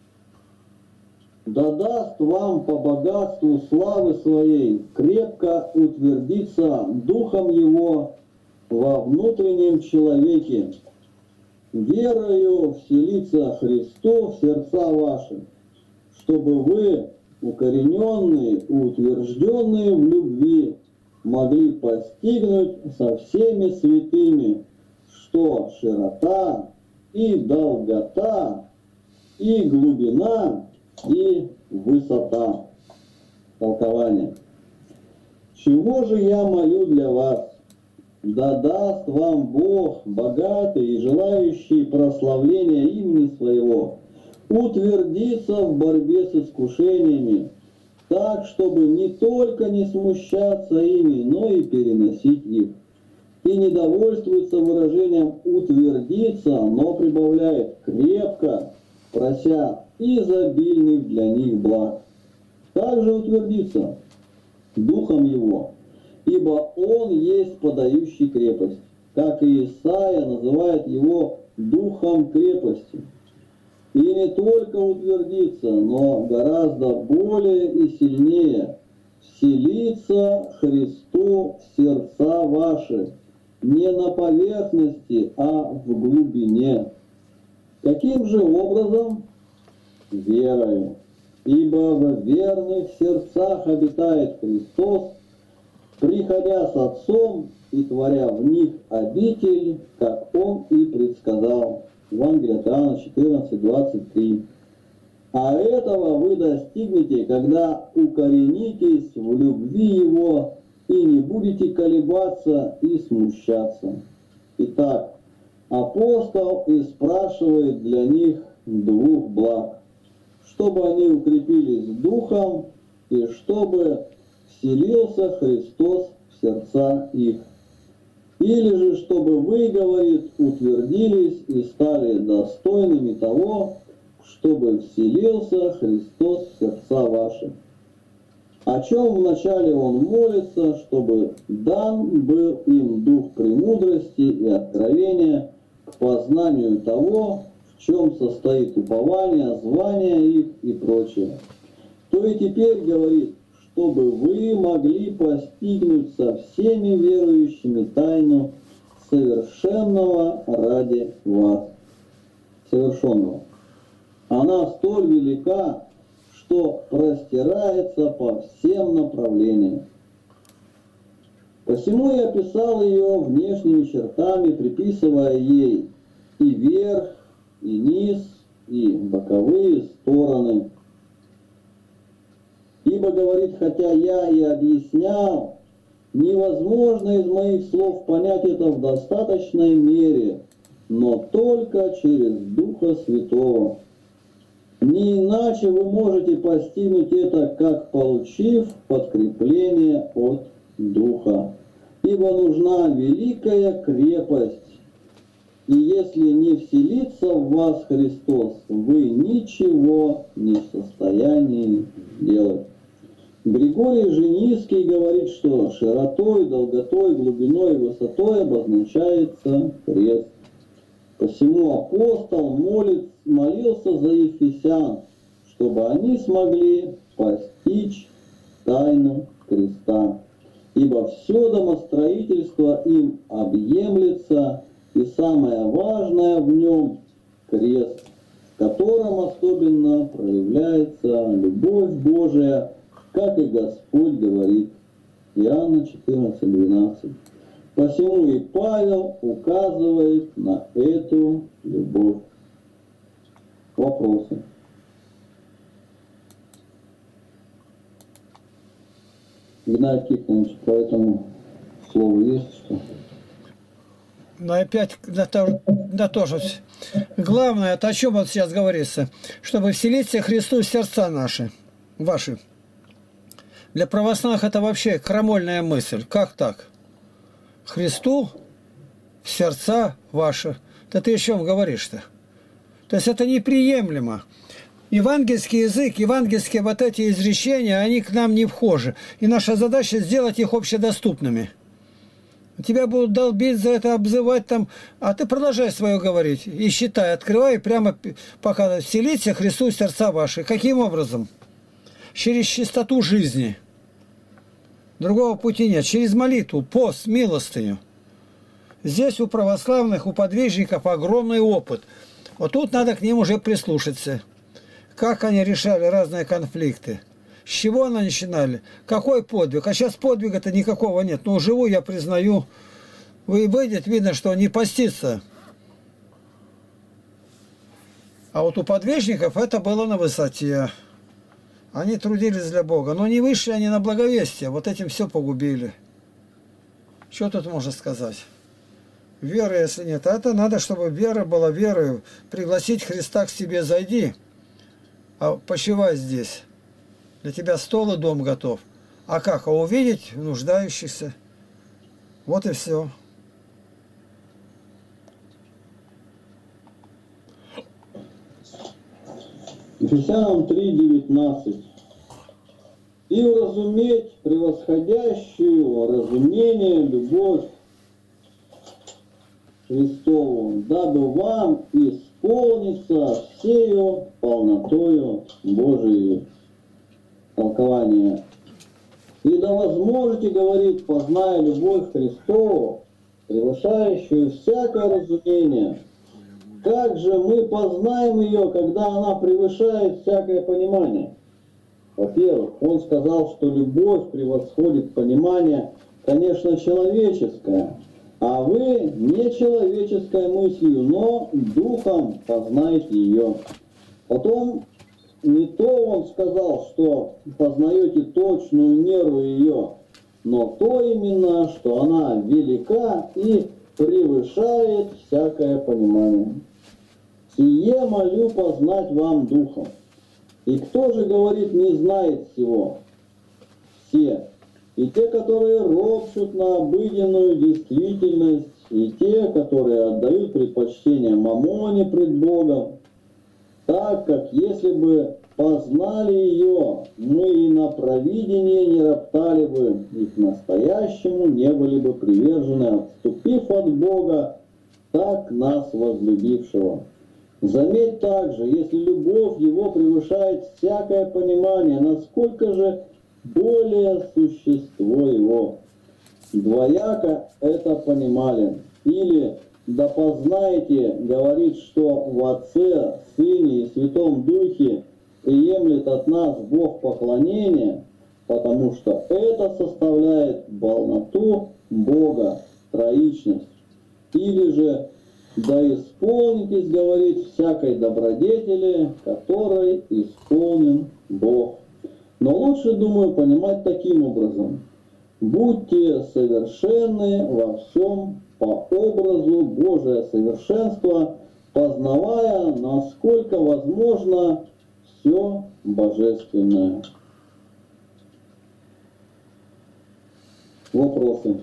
«Да даст вам по богатству славы своей крепко утвердиться Духом Его во внутреннем человеке, верою вселиться Христу в сердца ваши, чтобы вы, укорененные, утвержденные в любви, могли постигнуть со всеми святыми, что широта и долгота и глубина и высота». Толкование. «Чего же я молю для вас? Да даст вам Бог, богатый и желающий прославления имени Своего, утвердиться в борьбе с искушениями, так, чтобы не только не смущаться ими, но и переносить их. И не довольствуется выражением «утвердиться», но прибавляет «крепко», прося изобильных для них благ. Также утвердиться Духом Его, ибо Он есть подающий крепость, как и Исаия называет Его Духом крепости. И не только утвердиться, но гораздо более и сильнее вселиться Христу в сердца ваши, не на поверхности, а в глубине. Каким же образом? Верою. Ибо в верных сердцах обитает Христос, приходя с Отцом и творя в них обитель, как Он и предсказал. Евангелие от Иоанна четырнадцать, двадцать три. А этого вы достигнете, когда укоренитесь в любви Его и не будете колебаться и смущаться. Итак, апостол и спрашивает для них двух благ, чтобы они укрепились духом и чтобы вселился Христос в сердца их. Или же, чтобы вы, говорит, утвердились и стали достойными того, чтобы вселился Христос в сердца ваши. О чем вначале он молится, чтобы дан был им дух премудрости и откровения к познанию того, в чем состоит упование, звание их и прочее. То и теперь говорит, чтобы вы могли постигнуть со всеми верующими тайну совершенного ради вас. Совершенного. Она столь велика, что простирается по всем направлениям. Посему я описал ее внешними чертами, приписывая ей и верх, и низ, и боковые стороны. Ибо, говорит, хотя я и объяснял, невозможно из моих слов понять это в достаточной мере, но только через Духа Святого. Не иначе вы можете постигнуть это, как получив подкрепление от Духа. Ибо нужна великая крепость, и если не вселится в вас Христос, вы ничего не в состоянии делать. Григорий же Низкий говорит, что широтой, долготой, глубиной и высотой обозначается крест. Посему апостол молит, молился за ефесян, чтобы они смогли постичь тайну креста. Ибо все домостроительство им объемлется, и самое важное в нем – крест, в котором особенно проявляется любовь Божия, как и Господь говорит. Иоанна четырнадцать двенадцать. Посему и Павел указывает на эту любовь. Вопросы? Геннадий Тихонович, по этому слову есть что? Но опять на то, на то же. Главное, это о чем вот сейчас говорится, чтобы вселиться Христу в сердца наши, ваши. Для православных это вообще крамольная мысль. Как так? Христу в сердца ваши. Да ты о чем говоришь-то? То есть это неприемлемо. Евангельский язык, евангельские вот эти изречения, они к нам не вхожи. И наша задача сделать их общедоступными. Тебя будут долбить за это, обзывать там, а ты продолжай свое говорить. И считай, открывай, прямо пока вселиться Христу в сердца ваши. Каким образом? Через чистоту жизни. Другого пути нет. Через молитву, пост, милостыню. Здесь у православных, у подвижников огромный опыт. Вот тут надо к ним уже прислушаться. Как они решали разные конфликты. С чего они начинали? Какой подвиг? А сейчас подвига-то никакого нет. Ну, живу, я признаю. Вы выйдет, видно, что не постится. А вот у подвижников это было на высоте. Они трудились для Бога. Но не вышли они на благовестие. Вот этим все погубили. Что тут можно сказать? Веры, если нет. А это надо, чтобы вера была верою. Пригласить Христа к себе, зайди. А почивай здесь. Для тебя стол и дом готов. А как? А увидеть нуждающихся. Вот и все. Ефесянам три девятнадцать. И уразуметь превосходящую разумение любовь Христову, дабы вам исполниться всею полнотою Божией. Толкование. И да возможете, говорить, позная любовь Христову, превышающую всякое разумение. Как же мы познаем ее, когда она превышает всякое понимание? Во-первых, он сказал, что любовь превосходит понимание, конечно, человеческое, а вы не человеческой мыслью, но духом познаете ее. Потом не то он сказал, что познаете точную меру ее, но то именно, что она велика и превышает всякое понимание. Сие молю познать вам духом. И кто же говорит, не знает всего? Все. И те, которые ропщут на обыденную действительность, и те, которые отдают предпочтение мамоне пред Богом, так как если бы познали ее, мы и на провидение не роптали бы, и к настоящему не были бы привержены, отступив от Бога, так нас возлюбившего. Заметь также, если любовь его превышает всякое понимание, насколько же более существо его. Двояко это понимали. Или да познаете, говорит, что в Отце, Сыне и Святом Духе приемлет от нас Бог поклонение, потому что это составляет полноту Бога, троичность. Или же да исполнитесь, говорит, всякой добродетели, которой исполнен Бог. Но лучше, думаю, понимать таким образом. Будьте совершенны во всем по образу Божия совершенства, познавая, насколько возможно, все божественное. Вопросы?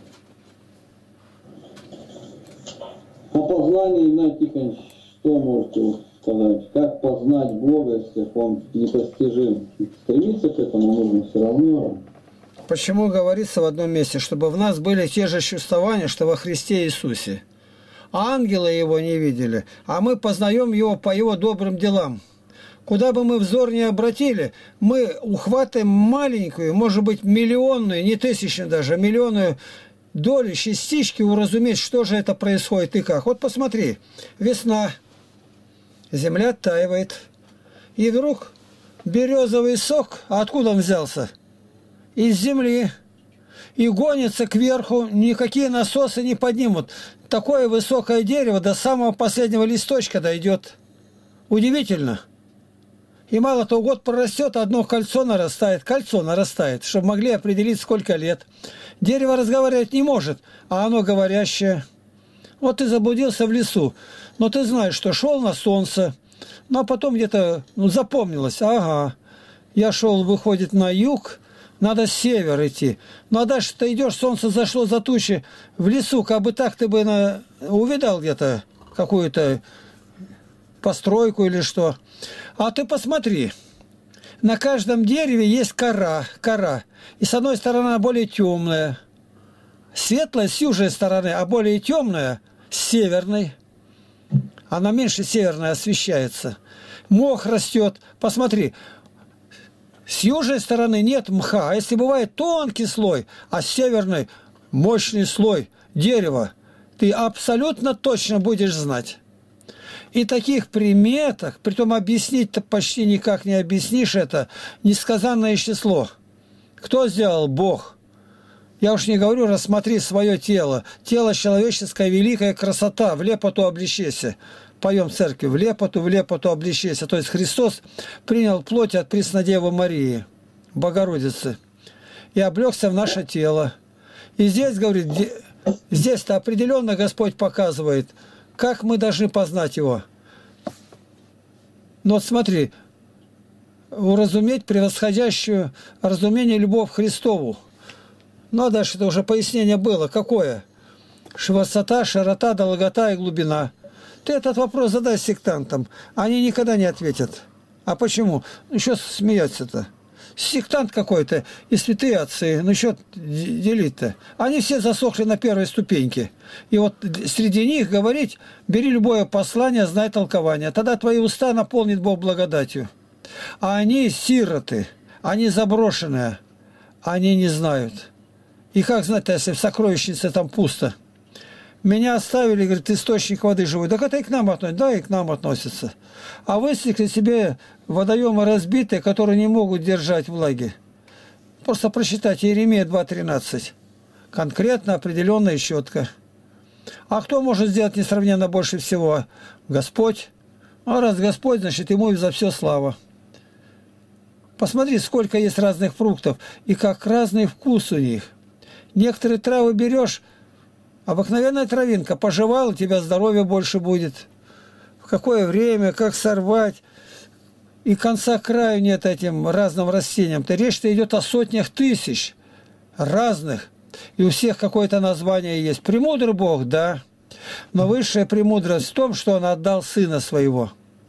О познании, Игнатий Тихонович, что можете сказать? Как познать Бога, если Он непостижим? Стремиться к этому нужно все равно. Почему говорится в одном месте, чтобы в нас были те же чувствования, что во Христе Иисусе? Ангелы Его не видели, а мы познаем Его по Его добрым делам. Куда бы мы взор ни обратили, мы ухватываем маленькую, может быть, миллионную, не тысячную даже, а миллионную доли, частички уразуметь, что же это происходит и как. Вот посмотри, весна, земля оттаивает, и вдруг березовый сок, а откуда он взялся? Из земли. И гонится кверху, никакие насосы не поднимут. Такое высокое дерево до самого последнего листочка дойдет. Удивительно. И мало того, год прорастет, одно кольцо нарастает, кольцо нарастает, чтобы могли определить, сколько лет. Дерево разговаривать не может, а оно говорящее. Вот ты заблудился в лесу, но ты знаешь, что шел на солнце, но потом где-то ну, запомнилось, ага, я шел, выходит, на юг, надо с севера идти. Ну а дальше ты идешь, солнце зашло за тучи в лесу, как бы так ты бы на... увидал где-то какую-то постройку или что. А ты посмотри, на каждом дереве есть кора, кора. И с одной стороны она более темная, светлая с южной стороны, а более темная с северной. Она меньше северной освещается. Мох растет, посмотри. С южной стороны нет мха, а если бывает тонкий слой, а с северной мощный слой дерева, ты абсолютно точно будешь знать. И таких приметах, притом объяснить-то почти никак не объяснишь это, несказанное число. Кто сделал? Бог. Я уж не говорю, рассмотри свое тело. Тело человеческое, великая красота, в лепоту облещайся. Поем в церкви, в лепоту, в лепоту облещайся. То есть Христос принял плоть от Преснодевы Марии, Богородицы, и облегся в наше тело. И здесь, говорит, здесь-то определенно Господь показывает, как мы должны познать Его. Но вот смотри, уразуметь превосходящую разумение любовь Христову. Ну а дальше это уже пояснение было. Какое? Высота, широта, долгота и глубина. Ты этот вопрос задай сектантам. Они никогда не ответят. А почему? Ну что смеяться-то? Сектант какой-то и святые отцы. Ну что делить-то? Они все засохли на первой ступеньке. И вот среди них говорить, бери любое послание, знай толкование. Тогда твои уста наполнит Бог благодатью. А они сироты, они заброшенные, они не знают. И как знать-то, если в сокровищнице там пусто? Меня оставили, говорит, источник воды живой. Так это и к нам относится. Да, и к нам относится. А высекли себе водоемы разбитые, которые не могут держать влаги. Просто прочитайте Иеремия два тринадцать. Конкретно, определенно и четко. А кто может сделать несравненно больше всего? Господь. А раз Господь, значит, ему и за все слава. Посмотри, сколько есть разных фруктов, и как разный вкус у них. Некоторые травы берешь, обыкновенная травинка, пожевал, у тебя здоровья больше будет. В какое время, как сорвать. И конца краю нет этим разным растениям-то. Речь-то идет о сотнях тысяч разных. И у всех какое-то название есть. Премудрый Бог, да. Но высшая премудрость в том, что Он отдал Сына Своего.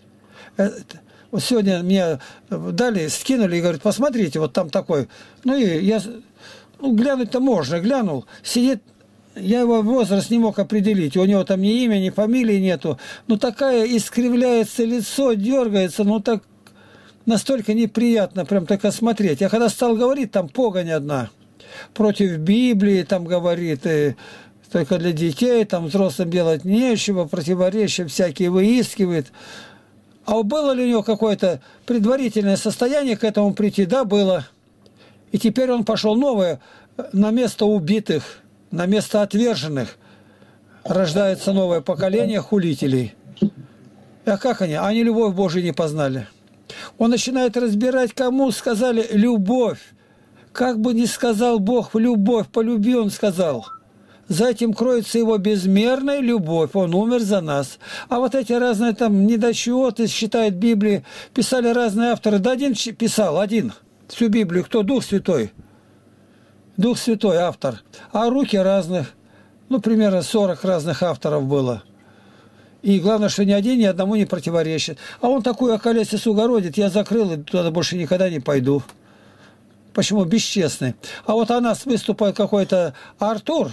Вот сегодня мне дали, скинули и говорят, посмотрите, вот там такой. Ну и я, ну глянуть-то можно, глянул. Сидит, я его возраст не мог определить. У него там ни имя, ни фамилии нету. Ну такая искривляется лицо, дергается, ну так настолько неприятно прям только смотреть. Я когда стал говорить, там погонь одна. Против Библии там говорит, и только для детей, там взрослым делать нечего, противоречия всякие выискивает. А было ли у него какое-то предварительное состояние к этому прийти? Да, было. И теперь он пошел новое, на место убитых, на место отверженных. Рождается новое поколение хулителей. А как они? Они любовь Божию не познали. Он начинает разбирать, кому сказали любовь. Как бы ни сказал Бог любовь, полюби, он сказал. За этим кроется его безмерная любовь. Он умер за нас. А вот эти разные там недочеты, считает Библии, писали разные авторы. Да один писал, один, всю Библию. Кто? Дух Святой. Дух Святой автор. А руки разных. Ну, примерно сорок разных авторов было. И главное, что ни один ни одному не противоречит. А он такую околесицу городит, я закрыл, и туда больше никогда не пойду. Почему? Бесчестный. А вот о нас выступает какой-то Артур,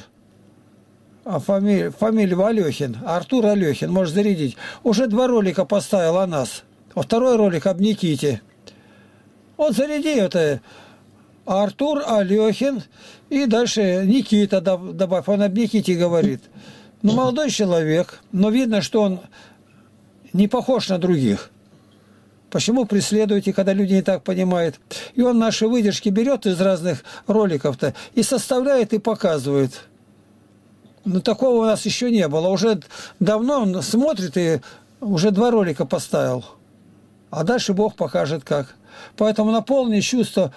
а фамилия, фамилия Алехин, Артур Алехин, может зарядить. Уже два ролика поставил о нас. А второй ролик об Никите. Вот заряди это. Артур Алехин. И дальше Никита добавь. Он об Никите говорит. Ну, молодой человек. Но видно, что он не похож на других. Почему преследуете, когда люди не так понимают? И он наши выдержки берет из разных роликов-то и составляет и показывает. Но такого у нас еще не было. Уже давно он смотрит и уже два ролика поставил. А дальше Бог покажет как. Поэтому наполни чувство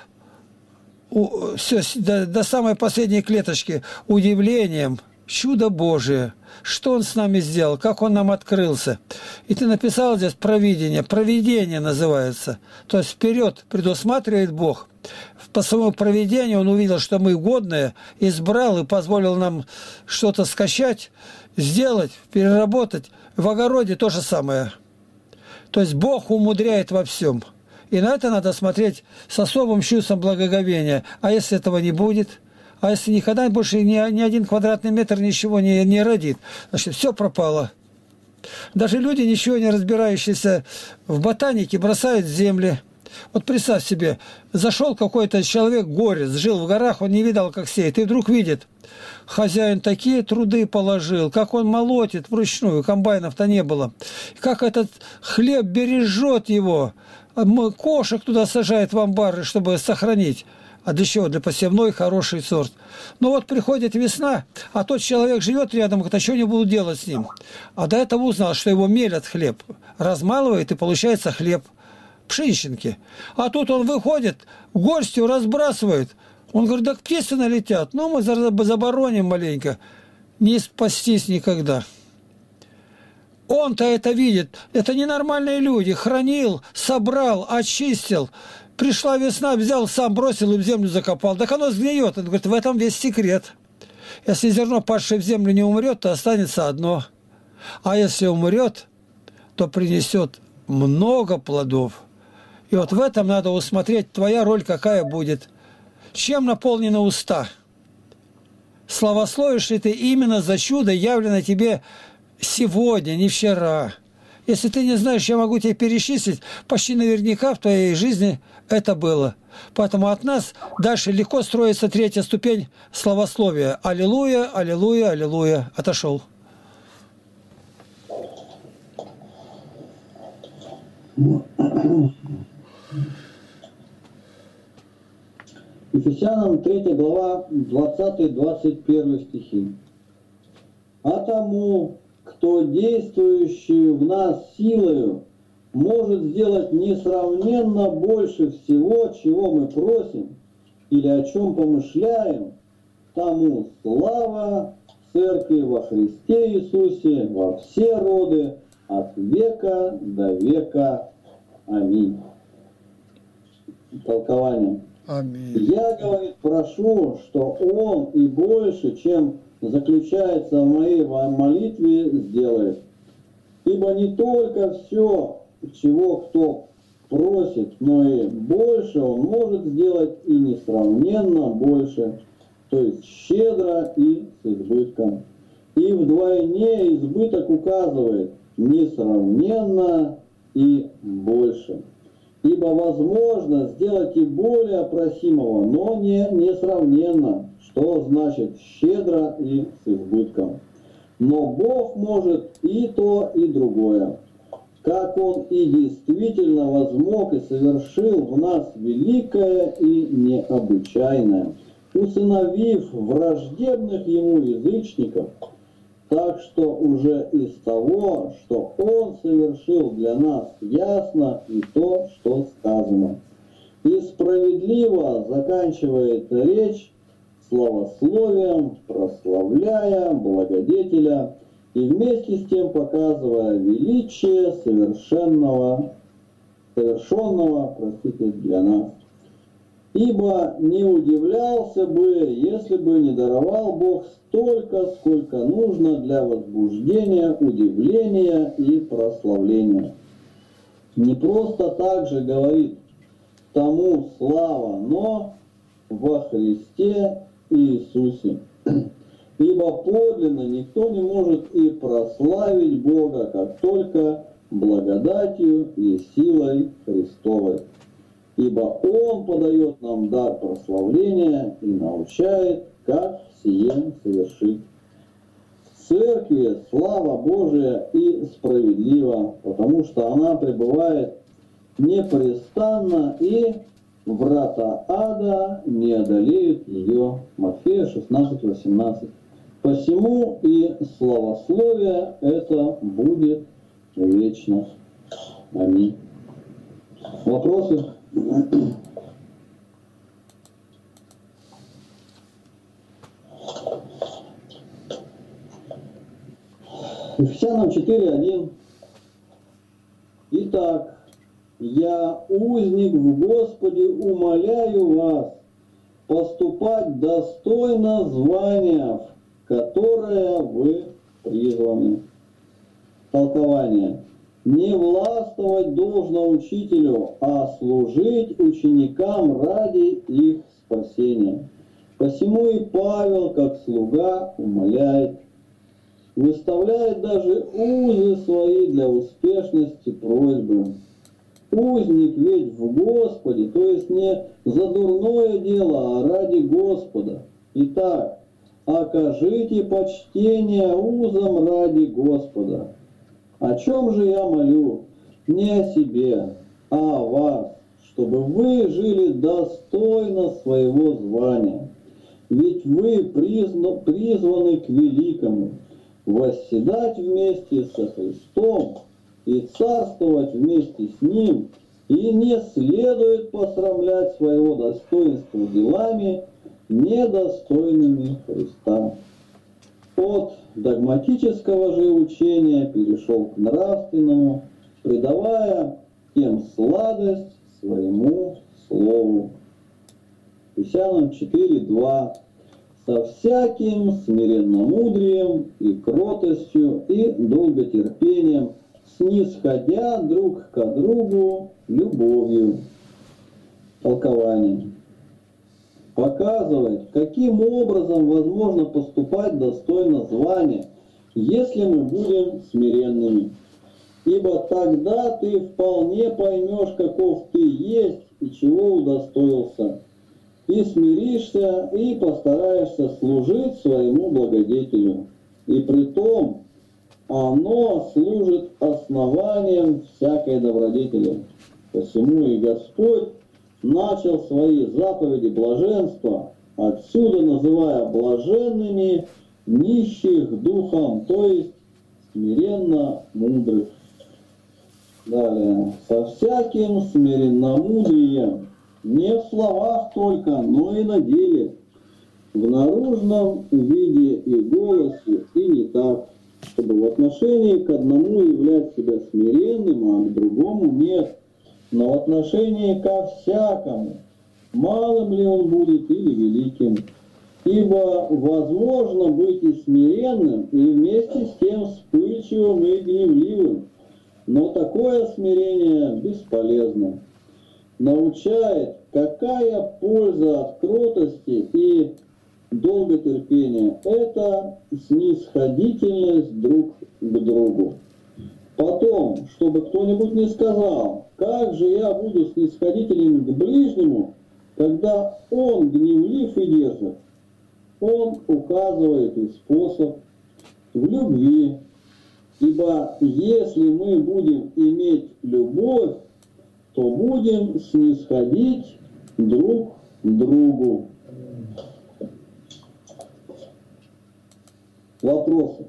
все, до, до самой последней клеточки удивлением. Чудо Божие. Что Он с нами сделал, как Он нам открылся. И ты написал здесь провидение. Провидение называется. То есть вперед предусматривает Бог. По своему провидению Он увидел, что мы годные, избрал и позволил нам что-то скачать, сделать, переработать. В огороде то же самое. То есть Бог умудряет во всем. И на это надо смотреть с особым чувством благоговения. А если этого не будет? А если никогда больше ни, ни один квадратный метр ничего не, не родит, значит, все пропало. Даже люди, ничего не разбирающиеся в ботанике, бросают земли. Вот представь себе, зашел какой-то человек, горец, жил в горах, он не видал, как сеять, и вдруг видит, хозяин такие труды положил, как он молотит вручную, комбайнов-то не было, как этот хлеб бережет его, кошек туда сажает в амбары, чтобы сохранить. А для чего? Для посевной хороший сорт. Ну вот приходит весна, а тот человек живет рядом, говорит, а что они будут делать с ним? А до этого узнал, что его мелят хлеб, размалывает, и получается хлеб, пшеничники. А тут он выходит, горстью разбрасывает. Он говорит, да птицы налетят, ну мы забороним маленько. Не спастись никогда. Он-то это видит. Это ненормальные люди. Хранил, собрал, очистил. Пришла весна, взял, сам бросил и в землю закопал. Так оно сгниет. Он говорит, в этом весь секрет. Если зерно, падшее в землю, не умрет, то останется одно. А если умрет, то принесет много плодов. И вот в этом надо усмотреть, твоя роль какая будет. Чем наполнены уста? Славословишь ли ты именно за чудо, явлено тебе сегодня, не вчера? Если ты не знаешь, я могу тебе перечислить, почти наверняка в твоей жизни это было. Поэтому от нас дальше легко строится третья ступень славословия. Аллилуйя, аллилуйя, аллилуйя. Отошел. Ефесянам третья глава, двадцатый-двадцать первый стихи. «А тому, кто действующий в нас силою, может сделать несравненно больше всего, чего мы просим или о чем помышляем, тому слава Церкви во Христе Иисусе во все роды, от века до века. Аминь. Толкование. Аминь. Я, говорит, прошу, что Он и больше, чем заключается в моей молитве, сделает. Ибо не только все, чего кто просит, но и больше Он может сделать, и несравненно больше, то есть щедро и с избытком. И вдвойне избыток указывает несравненно и больше. Ибо возможно сделать и более просимого, но не несравненно, что значит щедро и с избытком. Но Бог может и то, и другое. Как Он и действительно возмог и совершил в нас великое и необычайное, усыновив враждебных Ему язычников, так что уже из того, что Он совершил для нас, ясно и то, что сказано. И справедливо заканчивает речь славословием, прославляя благодетеля и вместе с тем показывая величие совершенного, совершенного, простите, для нас. Ибо не удивлялся бы, если бы не даровал Бог столько, сколько нужно для возбуждения, удивления и прославления. Не просто так же говорит тому слава, но во Христе Иисусе. Ибо подлинно никто не может и прославить Бога, как только благодатью и силой Христовой. Ибо Он подает нам дар прославления и научает, как сие совершить. В церкви слава Божия и справедлива, потому что она пребывает непрестанно, и врата ада не одолеют ее. Матфея шестнадцать восемнадцать. Посему и славословие это будет вечно. Аминь. Вопросы? Ефесянам четыре один. Итак, я, узник в Господе, умоляю вас поступать достойно звания, в которое вы призваны. Толкование. Не властвовать должно учителю, а служить ученикам ради их спасения. Посему и Павел, как слуга, умоляет, выставляет даже узы свои для успешности просьбы. Узник ведь в Господе, то есть не за дурное дело, а ради Господа. Итак, окажите почтение узам ради Господа. О чем же я молю? Не о себе, а о вас, чтобы вы жили достойно своего звания. Ведь вы призна, призваны к великому, восседать вместе со Христом и царствовать вместе с Ним, и не следует посрамлять своего достоинства делами, недостойными Христа. От догматического же учения перешел к нравственному, придавая тем сладость своему слову. Ефесянам четыре два. Со всяким смиренномудрием и кротостью и долготерпением, снисходя друг к другу любовью. Толкование. Показывает, каким образом возможно поступать достойно звания, если мы будем смиренными. Ибо тогда ты вполне поймешь, каков ты есть и чего удостоился, и смиришься, и постараешься служить своему благодетелю. И притом оно служит основанием всякой добродетели. Посему и Господь начал свои заповеди блаженства, отсюда называя блаженными нищих духом, то есть смиренно мудрых. Далее. Со всяким смиренномудрием, не в словах только, но и на деле, в наружном виде и голосе, и не так, чтобы в отношении к одному являть себя смиренным, а к другому нет, но в отношении ко всякому, малым ли он будет или великим. Ибо возможно быть и смиренным, и вместе с тем вспыльчивым и гневливым, но такое смирение бесполезно. Научает, какая польза от кротости и долготерпения. Это снисходительность друг к другу. Потом, чтобы кто-нибудь не сказал, как же я буду снисходителен к ближнему, когда он гневлив и дерзок. Он указывает и способ в любви. Ибо если мы будем иметь любовь, то будем снисходить друг к другу. Вопросы?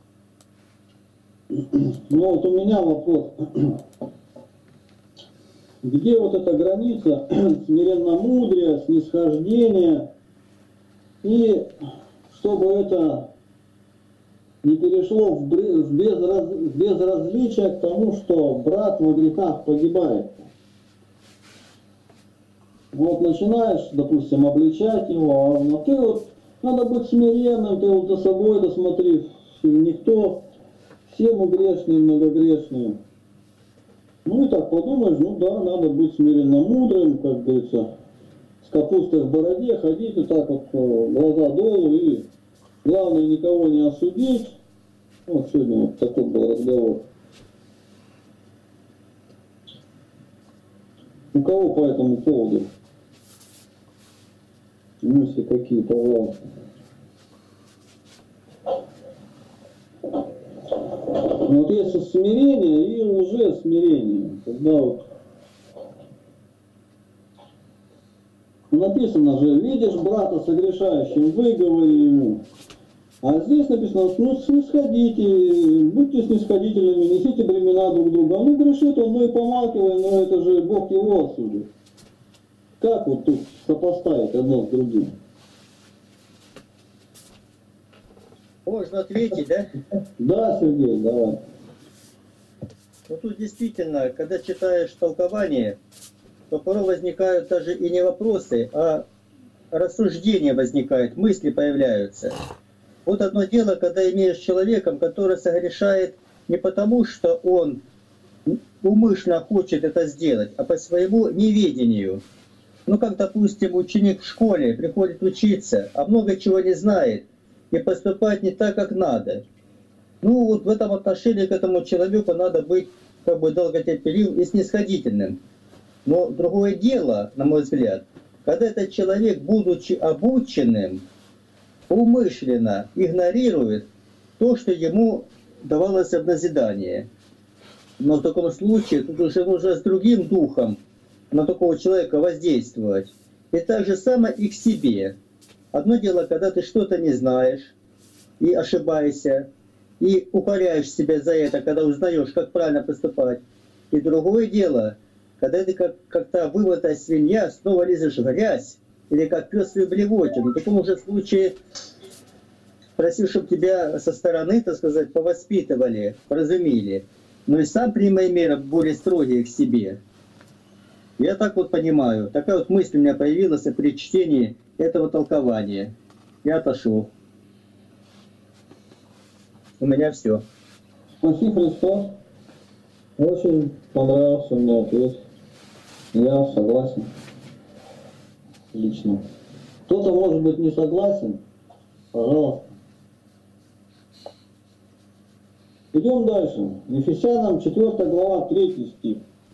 Ну вот у меня вопрос. Где вот эта граница смиренномудрия, снисхождения, и чтобы это не перешло в безраз... безразличие к тому, что брат во грехах погибает. Вот начинаешь, допустим, обличать его, а ты вот, надо быть смиренным, ты вот за собой досмотри, никто, все мы грешные, многогрешные. Ну и так подумаешь, ну да, надо быть смиренно мудрым, как говорится, с капустой в бороде, ходить и так вот глаза долу, и главное никого не осудить. Вот сегодня вот такой был разговор. У кого по этому поводу мысли какие, пожалуйста? Вот есть смирение и лжесмирение. Когда вот написано же, видишь брата согрешающим, выговори ему. А здесь написано, ну снисходите, будьте снисходительными, несите бремена друг друга. Ну грешит он, ну и помалкивай, но это же Бог его осудит. Как вот тут сопоставить одно с другим? Можно ответить, да? Да, Сергей, давай. Ну тут действительно, когда читаешь толкование, то порой возникают даже и не вопросы, а рассуждения возникают, мысли появляются. Вот одно дело, когда имеешь человеком, который согрешает не потому, что он умышленно хочет это сделать, а по своему неведению. Ну, как, допустим, ученик в школе приходит учиться, а много чего не знает, и поступать не так, как надо. Ну, вот в этом отношении к этому человеку надо быть как бы долготерпеливым и снисходительным. Но другое дело, на мой взгляд, когда этот человек, будучи обученным, умышленно игнорирует то, что ему давалось в назидание. Но в таком случае тут уже нужно с другим духом на такого человека воздействовать. И так же самое и к себе. Одно дело, когда ты что-то не знаешь и ошибаешься, и укоряешь себя за это, когда узнаешь, как правильно поступать. И другое дело, когда ты как, как та вымытая свинья снова лезешь в грязь, или как пес в блевоте. В таком же случае просил, чтобы тебя со стороны, так сказать, повоспитывали, поразумели. Но и сам принимай меры более строгие к себе. Я так вот понимаю. Такая вот мысль у меня появилась при чтении этого толкования. Я отошел. У меня все. Спаси Христа. Очень понравился мне ответ. Я согласен. Лично. Кто-то может быть не согласен. Пожалуйста. Идем дальше. Ефесянам четвёртая глава, третий стих.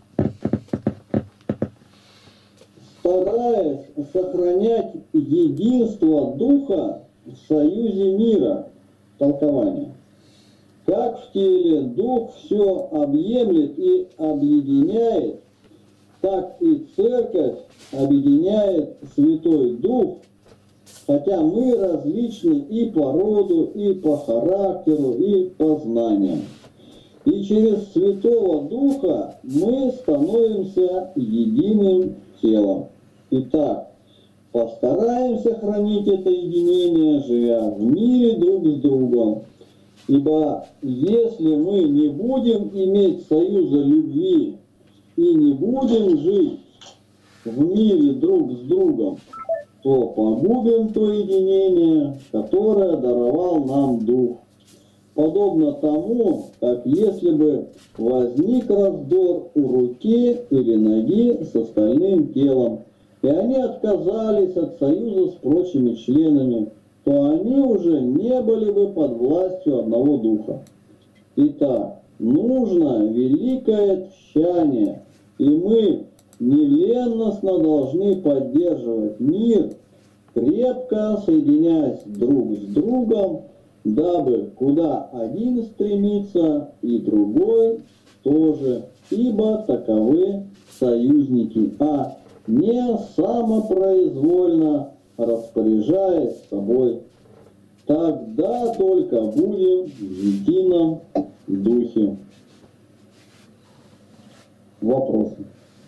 Стараясь сохранять единство Духа в союзе мира. Толкование. Как в теле Дух все объемлет и объединяет, так и Церковь объединяет Святой Дух, хотя мы различны и по роду, и по характеру, и по знаниям. И через Святого Духа мы становимся единым телом. Итак, постараемся хранить это единение, живя в мире друг с другом. Ибо если мы не будем иметь союза любви и не будем жить в мире друг с другом, то погубим то единение, которое даровал нам Дух. Подобно тому, как если бы возник раздор у руки или ноги с остальным телом, и они отказались от союза с прочими членами, то они уже не были бы под властью одного духа. Итак, нужно великое тщание, и мы неленностно должны поддерживать мир, крепко соединяясь друг с другом, дабы куда один стремится, и другой тоже, ибо таковы союзники, а не самопроизвольно распоряжаясь собой. Тогда только будем в едином духе. Вопросы?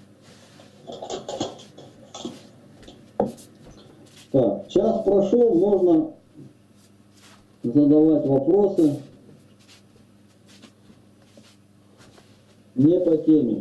Так, час прошел, можно задавать вопросы не по теме.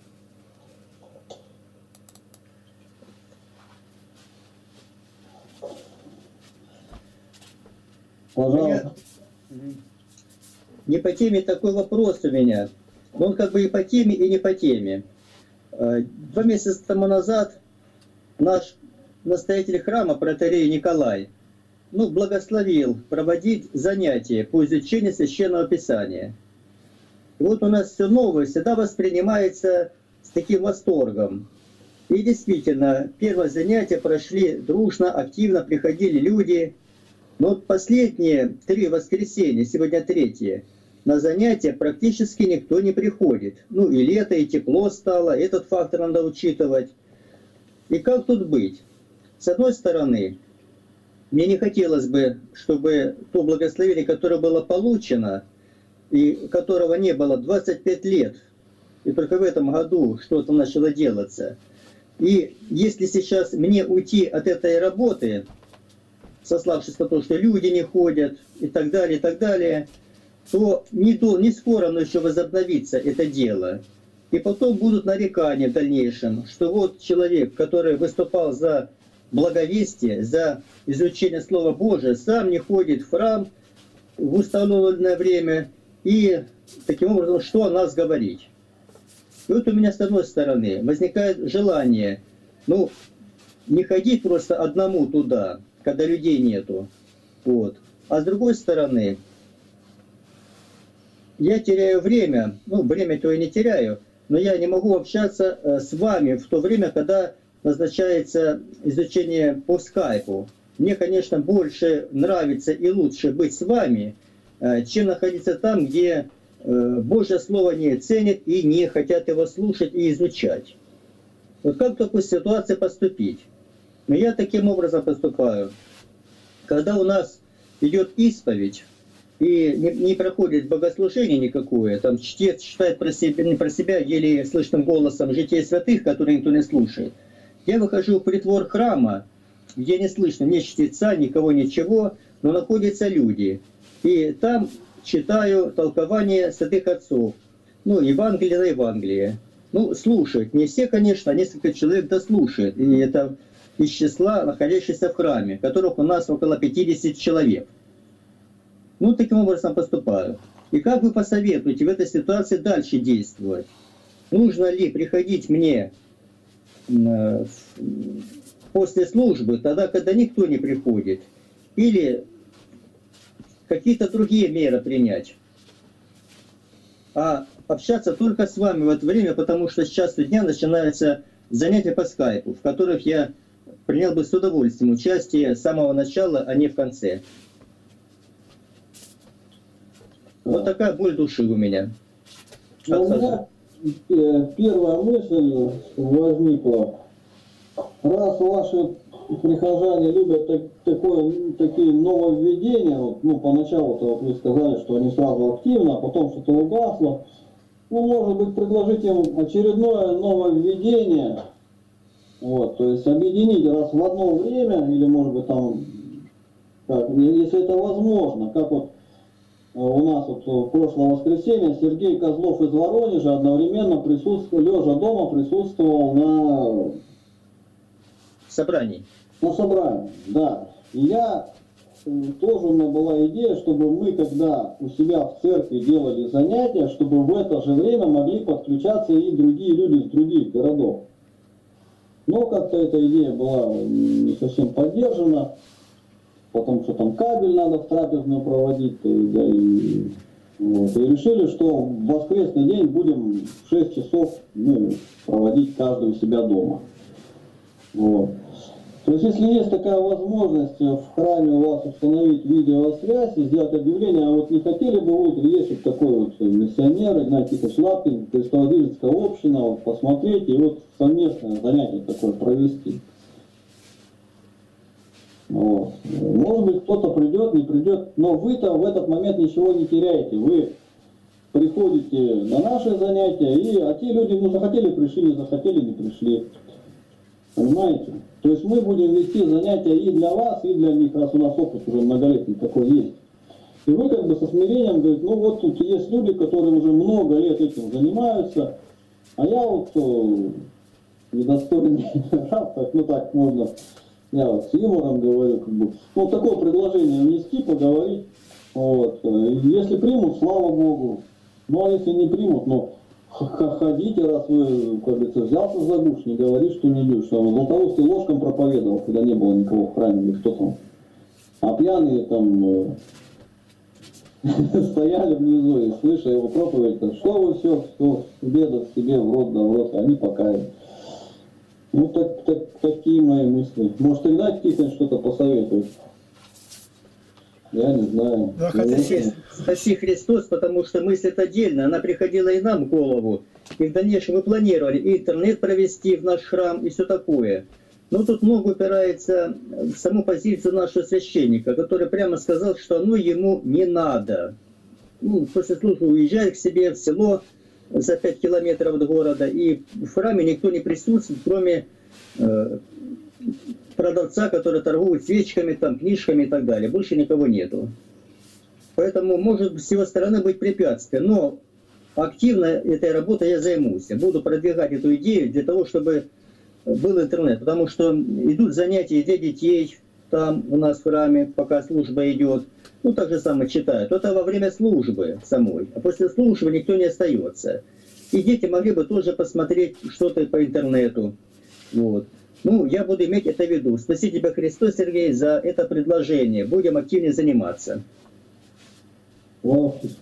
Пожалуйста. Не по теме такой вопрос у меня. Он как бы и по теме, и не по теме. Два месяца тому назад наш настоятель храма, протоиерей Николай, ну, благословил проводить занятия по изучению Священного Писания. И вот у нас все новое всегда воспринимается с таким восторгом. И действительно, первые занятия прошли дружно, активно, приходили люди. Но вот последние три воскресенья, сегодня третье, на занятия практически никто не приходит. Ну и лето, и тепло стало, этот фактор надо учитывать. И как тут быть? С одной стороны, мне не хотелось бы, чтобы то благословение, которое было получено, и которого не было двадцать пять лет, и только в этом году что-то начало делаться. И если сейчас мне уйти от этой работы, сославшись на то, что люди не ходят и так далее, и так далее, то не, до, не скоро оно еще возобновится, это дело. И потом будут нарекания в дальнейшем, что вот человек, который выступал за благовестие, за изучение Слова Божия, сам не ходит в храм в установленное время, и таким образом, что о нас говорить. И вот у меня с одной стороны возникает желание, ну, не ходить просто одному туда, когда людей нету. Вот. А с другой стороны, я теряю время, ну, время-то я не теряю, но я не могу общаться с вами в то время, когда назначается изучение по скайпу. Мне, конечно, больше нравится и лучше быть с вами, чем находиться там, где Божье Слово не ценят и не хотят его слушать и изучать. Вот как в такой ситуации поступить? Но я таким образом поступаю. Когда у нас идет исповедь, и не, не проходит богослужение никакое, там чтец читает про себя, не про себя, еле слышным голосом жития святых, которые никто не слушает, я выхожу в притвор храма, где не слышно ни чтеца, никого, ничего, но находятся люди. И там читаю толкование святых отцов, ну, Евангелие на Евангелие. Ну, слушают. Не все, конечно, а несколько человек дослушают. И это из числа находящихся в храме, которых у нас около пятидесяти человек. Ну, таким образом поступаю. И как вы посоветуете в этой ситуации дальше действовать? Нужно ли приходить мне после службы, тогда, когда никто не приходит? Или какие-то другие меры принять? А общаться только с вами в это время, потому что с часу дня начинаются занятия по скайпу, в которых я принял бы с удовольствием участие с самого начала, а не в конце. Вот такая боль души у меня. У меня э, первая мысль возникла. Раз ваши прихожане любят так такое, такие нововведения, вот, ну, поначалу-то вот вы сказали, что они сразу активно, а потом что-то угасло. Ну, может быть, предложить им очередное нововведение, вот, то есть объединить раз в одно время, или, может быть, там, как, если это возможно, как вот у нас вот в прошлое воскресенье Сергей Козлов из Воронежа одновременно присутствовал, лежа дома, присутствовал на Собраний. на собрании, да. И я, тоже у меня была идея, чтобы мы, когда у себя в церкви делали занятия, чтобы в это же время могли подключаться и другие люди из других городов. Но как-то эта идея была не совсем поддержана, потому что там кабель надо в трапезную проводить, да, и, вот, и решили, что в воскресный день будем в шесть часов, ну, проводить каждый у себя дома. Вот. То есть, если есть такая возможность в храме у вас установить видеосвязь и сделать объявление, а вот не хотели бы вы, есть вот такой вот миссионер Игнатий Тихонович Лапин, Крестовоздвиженская община, вот посмотреть и вот совместное занятие такое провести. Вот. Может быть, кто-то придет, не придет, но вы-то в этот момент ничего не теряете. Вы приходите на наши занятия, и, а те люди, ну, захотели, пришли, не захотели, не пришли. Понимаете? То есть мы будем вести занятия и для вас, и для них, раз у нас опыт уже многолетний такой есть. И вы как бы со смирением говорите, ну вот тут есть люди, которые уже много лет этим занимаются, а я вот э, недостойный раб, так, ну так можно, я вот с юмором говорю, как бы, ну такое предложение внести, поговорить, вот. Если примут, слава Богу, ну а если не примут, ну ходите, раз вы, как говорится, взялся за гуш, не говори, что не идешь. Что Златоустый ложком проповедовал, когда не было никого в храме, или кто там. А пьяные там э, стояли внизу и слыша его проповедь, что вы все, все, беда себе в рот да в рот, они покаяли. Ну, так, так, такие мои мысли. Может, Игнатий Тихонович что-то посоветует? Я не знаю. Ну, спаси, спаси Христос, потому что мысль отдельно, она приходила и нам в голову. И в дальнейшем мы планировали и интернет провести в наш храм, и все такое. Но тут много упирается в саму позицию нашего священника, который прямо сказал, что оно ему не надо. Ну, после службы уезжает к себе в село за пять километров от города, и в храме никто не присутствует, кроме э, продавца, который торгует свечками, там, книжками и так далее. Больше никого нету. Поэтому может с его стороны быть препятствие. Но активно этой работой я займусь. Буду продвигать эту идею для того, чтобы был интернет. Потому что идут занятия для детей там у нас в храме, пока служба идет. Ну, так же самое читают. Это во время службы самой. А после службы никто не остается. И дети могли бы тоже посмотреть что-то по интернету. Вот. Ну, я буду иметь это в виду. Спаси тебя, Христос, Сергей, за это предложение. Будем активнее заниматься. Игнатий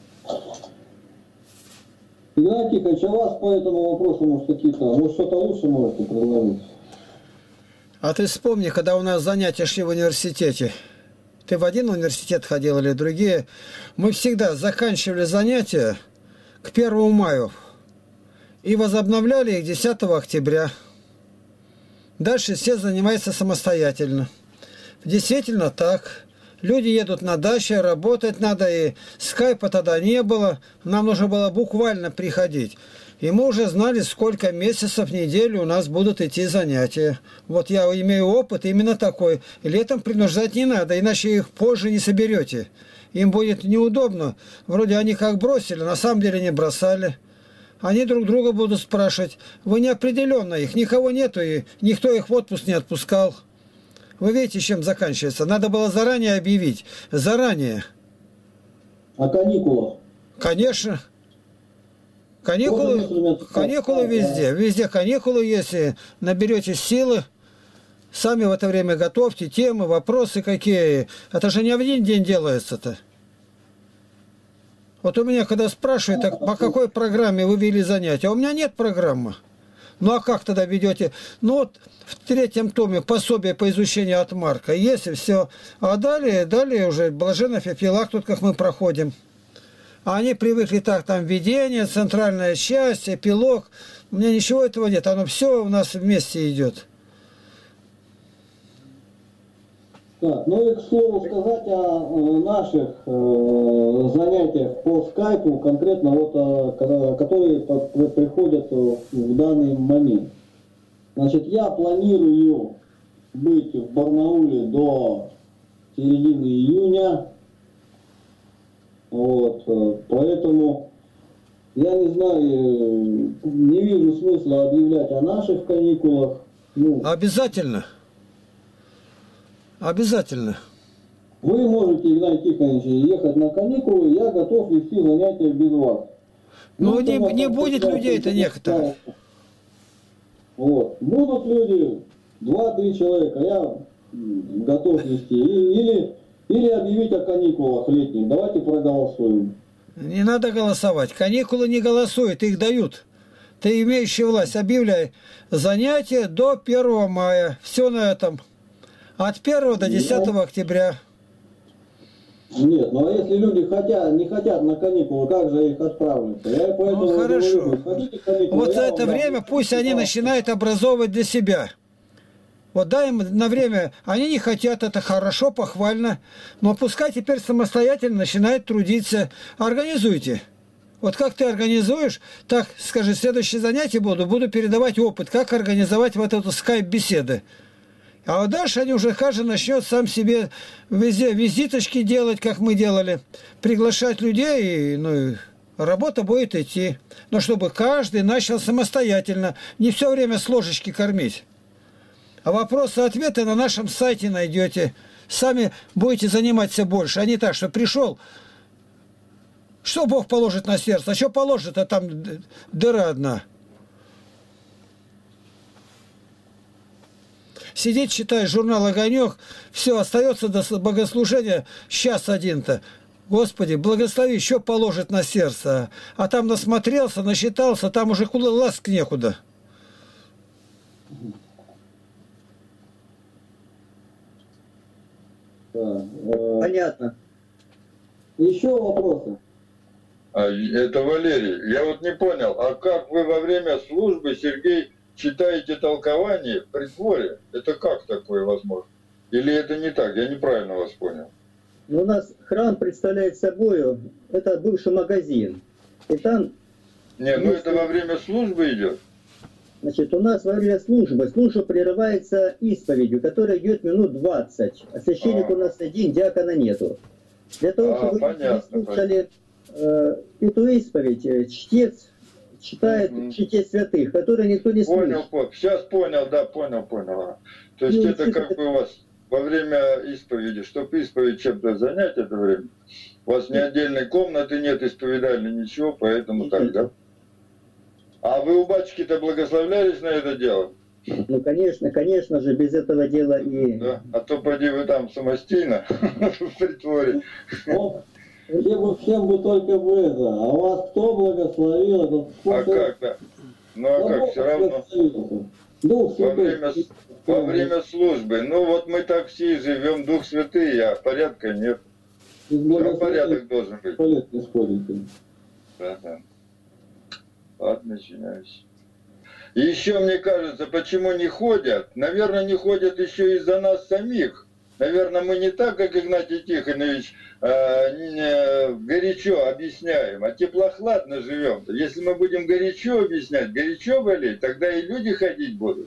Тихонович, а вас по этому вопросу, может, какие-то, может, что-то лучше можете предложить? А ты вспомни, когда у нас занятия шли в университете. Ты в один университет ходил или другие? Мы всегда заканчивали занятия к первому мая и возобновляли их десятого октября. Дальше все занимаются самостоятельно. Действительно так. Люди едут на даче, работать надо, и скайпа тогда не было. Нам нужно было буквально приходить. И мы уже знали, сколько месяцев, неделю у нас будут идти занятия. Вот я имею опыт именно такой. Летом принуждать не надо, иначе их позже не соберете. Им будет неудобно. Вроде они как бросили, на самом деле не бросали. Они друг друга будут спрашивать. Вы неопределенно их, никого нету, и никто их в отпуск не отпускал. Вы видите, чем заканчивается? Надо было заранее объявить. Заранее. О каникулах? Конечно. Каникулы, каникулы везде. Везде каникулы, если наберете силы, сами в это время готовьте темы, вопросы какие. Это же не в один день делается-то. Вот у меня, когда спрашивают, так по какой программе вы вели занятия? У меня нет программы. Ну а как тогда ведете? Ну вот в третьем томе пособие по изучению от Марка. Есть и все. А далее, далее уже блаженных эпилаг, тут как мы проходим. А они привыкли так, там введение, центральная часть, эпилог. У меня ничего этого нет. Оно все у нас вместе идет. Так, ну и к слову сказать о э, наших э, занятиях по скайпу, конкретно вот, э, ко- которые по- при- приходят э, в данный момент. Значит, я планирую быть в Барнауле до середины июня. Вот, э, поэтому я не знаю, э, не вижу смысла объявлять о наших каникулах. Ну, Обязательно. Обязательно. вы можете, Игнатий Тихонович, ехать на каникулы, я готов вести занятия без вас. Ну, Ну, не, кто не вас будет подписался, людей-то кто некоторых. Вот. Будут люди, два-три человека, я м, готов вести. И- Или, или объявить о каникулах летних. Давайте проголосуем. Не надо голосовать. Каникулы не голосуют, их дают. Ты, имеющий власть, объявляй занятия до первого мая. Все на этом. От первого до десятого октября. Нет, ну а если люди хотят, не хотят на каникулы, как же их отправить? Я поэтому Ну, хорошо. говорю, хотите каникулы, Вот я за вам это дам. время пусть они начинают образовывать для себя. Вот дай им на время, они не хотят, это хорошо, похвально, но пускай теперь самостоятельно начинают трудиться. Организуйте. Вот как ты организуешь, так, скажи, следующее занятие буду, буду передавать опыт, как организовать вот эту скайп-беседы. А вот дальше они уже каждый начнет сам себе везде визиточки делать, как мы делали, приглашать людей, и, ну, и работа будет идти. Но чтобы каждый начал самостоятельно, не все время с ложечки кормить. А вопросы-ответы на нашем сайте найдете. Сами будете заниматься больше, а не так, что пришел, что Бог положит на сердце, а что положит, а там дыра одна. Сидит, читает журнал «Огонек», все, остается до богослужения час один-то. Господи, благослови, что положит на сердце. А там насмотрелся, насчитался, там уже куда лазк некуда. Да, э, Понятно. еще вопросы? А, это Валерий. Я вот не понял, а как вы во время службы, Сергей, читаете толкование в притворе? Это как такое возможно? Или это не так? Я неправильно вас понял. Ну, у нас храм представляет собой, это бывший магазин. И там, Не, ну это во время службы идет? значит, у нас во время службы, служба прерывается исповедью, которая идет минут двадцать. А священник А. у нас один, диакона нету. Для того, А, чтобы понятно, вы слушали э, эту исповедь, э, чтец читает Мгм. чтец святых, которые никто не Понял, слышит. понял. Сейчас понял, да, понял, понял. А. То есть Ну, это это- как бы у вас во время исповеди, чтобы исповедь чем-то занять это время, у вас ни отдельной комнаты нет, исповедальной, ничего, поэтому так, да? А вы у батюшки-то благословлялись на это дело? Ну, конечно, конечно же, без этого дела и... Да? А то поди вы там самостийно в притворе. Вот, всем бы, всем бы только бы это. А вас кто благословил? Это А сколько- как, да? Ну а Да как, Бог все равно благословил. Дух во Святой. время, во время службы. Ну вот мы так все и живем, Дух Святый, а порядка нет. Без Все благословения порядок должен быть. туалет не сходите. Да, да. Ладно, начинаюсь. И еще мне кажется, почему не ходят? Наверное, не ходят еще из-за нас самих. Наверное, мы не так, как Игнатий Тихонович, э, не- горячо объясняем, а теплохладно живем. Если мы будем горячо объяснять, горячо болеть, тогда и люди ходить будут.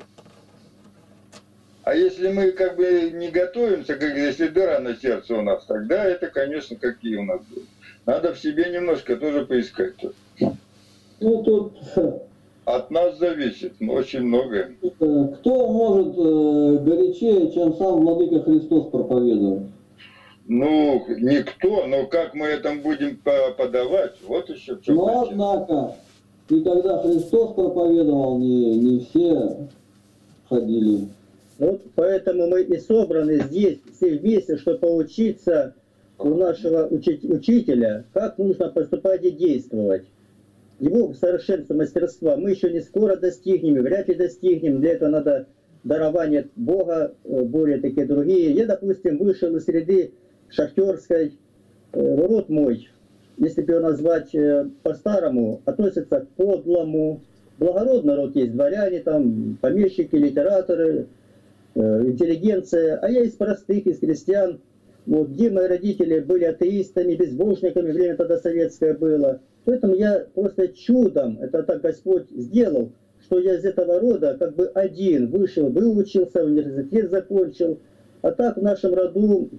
А если мы как бы не готовимся, как если дыра на сердце у нас, тогда это, конечно, какие у нас будут. Надо в себе немножко тоже поискать. Ну тут От нас зависит очень многое. э, кто может э, горячее, чем сам Владыка Христос проповедовать? Ну, никто, но как мы это будем по- подавать, вот еще в чем Но причина. однако, и когда Христос проповедовал, не, не все ходили. Вот поэтому мы и собраны здесь все вместе, чтобы поучиться у нашего учи- учителя, как нужно поступать и действовать. Его совершенство мастерства мы еще не скоро достигнем, и вряд ли достигнем. Для этого надо дарование от Бога, э, более такие другие. Я, допустим, вышел из среды шахтерской, э, род мой, если бы его назвать э, по-старому, относится к подлому. Благородный род есть, дворяне, там, помещики, литераторы. интеллигенция, а я из простых, из крестьян. Вот, где мои родители были атеистами, безбожниками, время тогда советское было. Поэтому я просто чудом, это так Господь сделал, что я из этого рода как бы один вышел, выучился, университет закончил. А так в нашем роду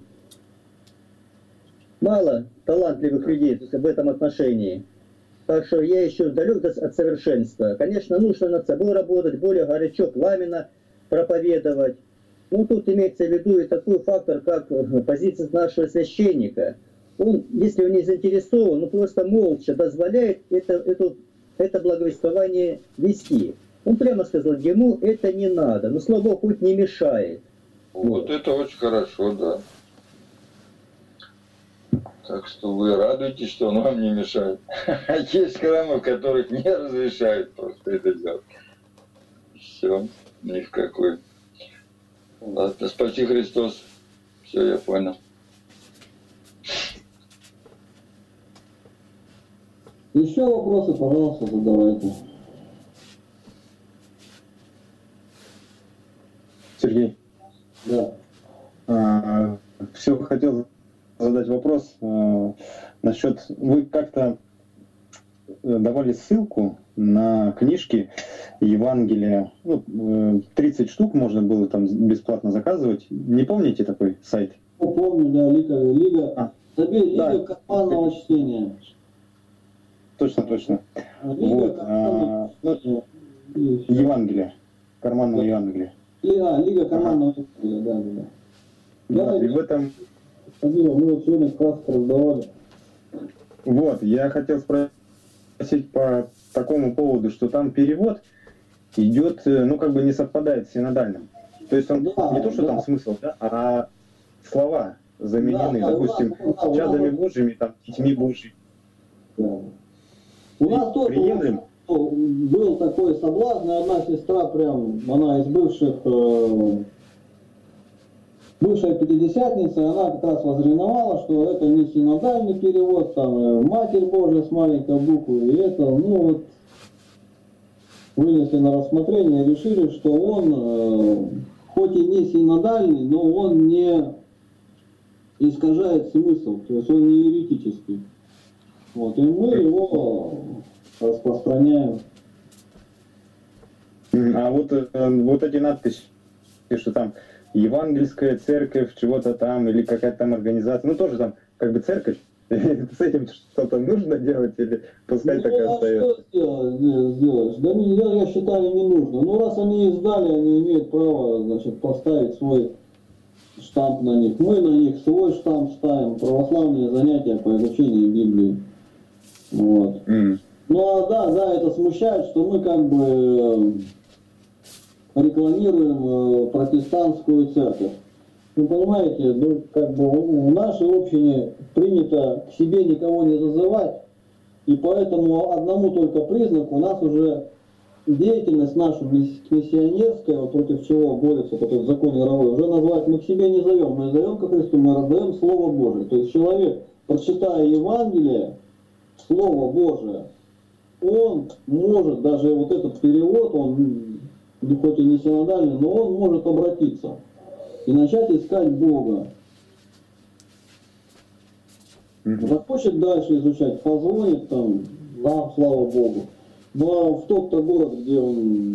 мало талантливых людей в этом отношении. Так что я еще далек от совершенства. Конечно, нужно над собой работать, более горячо, пламенно проповедовать. Ну, тут имеется в виду и такой фактор, как позиция нашего священника. Он, если он не заинтересован, ну просто молча дозволяет это, это, это благовествование вести. Он прямо сказал, ему это не надо, но слава Богу, хоть не мешает. Вот это очень хорошо, да. Так что вы радуетесь, что он вам не мешает. А есть храмы, в которых не разрешают просто это делать. Все, ни в какой. Ладно, спаси Христос. Все, я понял. Еще вопросы, пожалуйста, задавайте. Сергей. Да. А, все хотел задать вопрос а, насчет, вы как-то давали ссылку на книжки Евангелия, ну, тридцать штук можно было там бесплатно заказывать. Не помните такой сайт? Ну, помню, да, Лига, Лига, А, забей, Лига да. карманного чтения. Точно, точно. Лига Вот, карманного а, ну, чтения. И всё. Евангелие, карманного Да. Евангелия. Ли- А, Лига карманного чтения, да, да, да. Да, Да, и в этом, Спасибо, мы вот сегодня как раз раздавали. вот, я хотел спросить по такому поводу, что там перевод идет, ну, как бы не совпадает с синодальным. То есть он Да, не то, что да. там смысл, да, а слова заменены, Да, да, допустим, да, да, чадами да. Божьими, там, детьми Божьими. Да. У нас тоже Приемлем? был такой соблазн, и одна сестра прям, она из бывших, э, бывшая пятидесятница, она как раз возревновала, что это не синодальный перевод, там э, Матерь Божия с маленькой буквы, и это, ну вот, вынесли на рассмотрение, решили, что он, э, хоть и не синодальный, но он не искажает смысл, то есть он не еретический. Вот, и мы его распространяем. А вот, э, вот эти надписи, что там евангельская церковь, чего-то там, или какая-то там организация, ну тоже там как бы церковь, с этим что-то нужно делать или пускай Ну, так и а остается? что сделать- не- сделаешь? Да не, я, я считаю, не нужно. Ну, раз они издали, они имеют право, значит, поставить свой штамп на них. Мы на них свой штамп ставим. Православные занятия по изучению Библии. Вот. М. Ну, а да, да, это смущает, что мы как бы э, рекламируем э, протестантскую церковь. Вы понимаете, ну, как бы в нашей общине принято к себе никого не зазывать, и поэтому одному только признаку у нас уже деятельность наша мисс- миссионерская, вот против чего борется вот этот закон мировой, уже назвать мы к себе не зовем, мы зовем ко Христу, мы раздаем Слово Божие. То есть человек, прочитая Евангелие, Слово Божие, он может, даже вот этот перевод, он ну, хоть и не синодальный, но он может обратиться и начать искать Бога. Мгм. Захочет дальше изучать, позвонит там, да, слава Богу. Ну а в тот-то город, где он,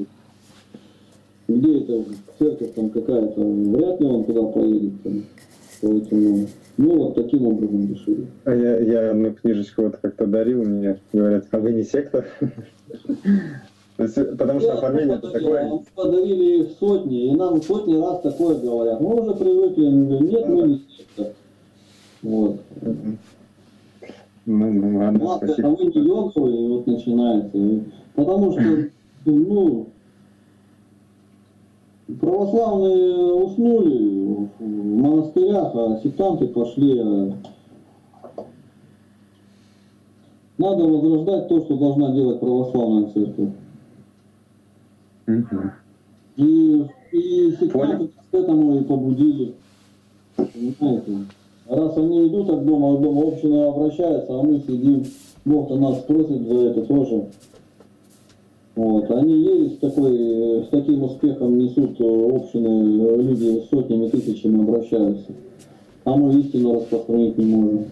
где эта церковь там какая-то, вряд ли он туда поедет. Там. Поэтому, ну вот таким образом решили. А Я, я одну книжечку вот как-то дарил, мне говорят, а вы не секта? То есть, потому что Я оформление это подарил, такое. а мы подарили их сотни, и нам сотни раз такое говорят. Мы уже привыкли, мы говорим, нет, мы не секта. Вот. Мгм. Ну, ну ладно, Ну, а спасибо. вы не йоговые, и вот начинается. И- Потому что, ну, православные уснули в монастырях, а сектанты пошли. а Надо возрождать то, что должна делать православная церковь. Мгм. И, и сектанты Понял. к этому и побудили. Понимаете? Раз они идут от дома к дому, община обращается, а мы сидим, Бог-то нас просит за это тоже. Вот. Они ересь такой, с таким успехом несут общины, люди с сотнями тысячами обращаются. А мы истину распространить не можем.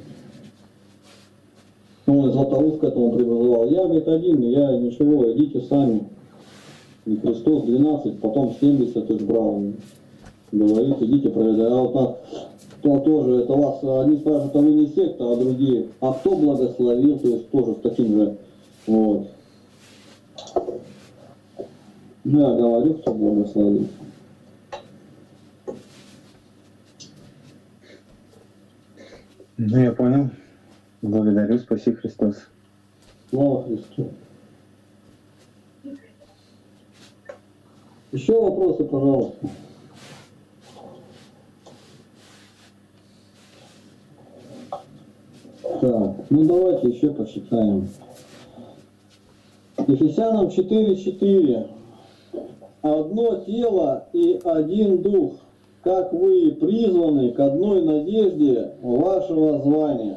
Ну, и Златоуст к этому призывал. Я, говорит, один, я ничего, идите сами. И Христос двенадцать, потом семьдесят избрал. Говорит, идите, проверяйте. А вот на, то тоже, это вас, одни скажут, а вы не секта, а другие. А кто благословил, то есть тоже с таким же, вот. Ну, я говорю, кто благословил. Ну, я понял. Благодарю, спаси Христос. Слава Христу. Еще вопросы, пожалуйста. Так, ну давайте еще посчитаем. Ефесянам четыре четыре. Одно тело и один дух, как вы и призваны к одной надежде вашего звания.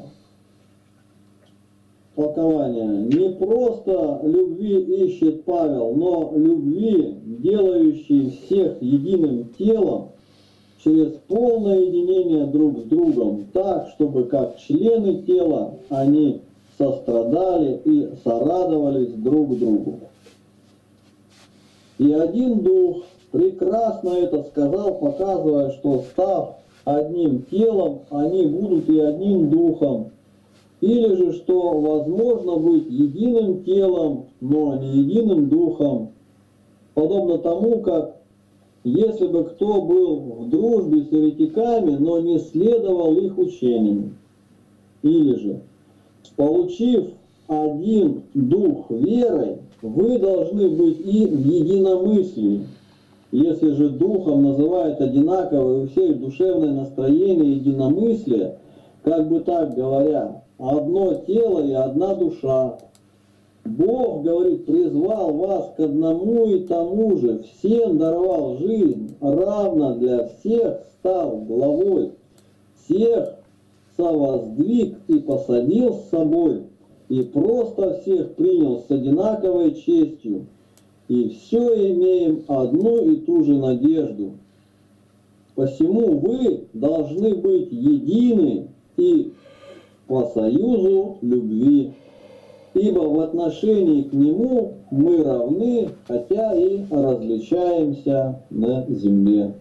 Толкование. Не просто любви ищет Павел, но любви, делающей всех единым телом, через полное единение друг с другом, так, чтобы как члены тела они сострадали и сорадовались друг другу. И один дух прекрасно это сказал, показывая, что став одним телом, они будут и одним духом. Или же, что возможно быть единым телом, но не единым духом, подобно тому, как если бы кто был в дружбе с еретиками, но не следовал их учениям. Или же, получив один дух верой, вы должны быть и в единомыслии. Если же духом называют одинаковое у всех душевное настроение и единомыслие, как бы так говоря, одно тело и одна душа. Бог, говорит, призвал вас к одному и тому же, всем даровал жизнь, равно для всех стал главой, всех совоздвиг и посадил с собой, и просто всех принял с одинаковой честью, и все имеем одну и ту же надежду. Посему вы должны быть едины и по союзу любви, ибо в отношении к Нему мы равны, хотя и различаемся на земле.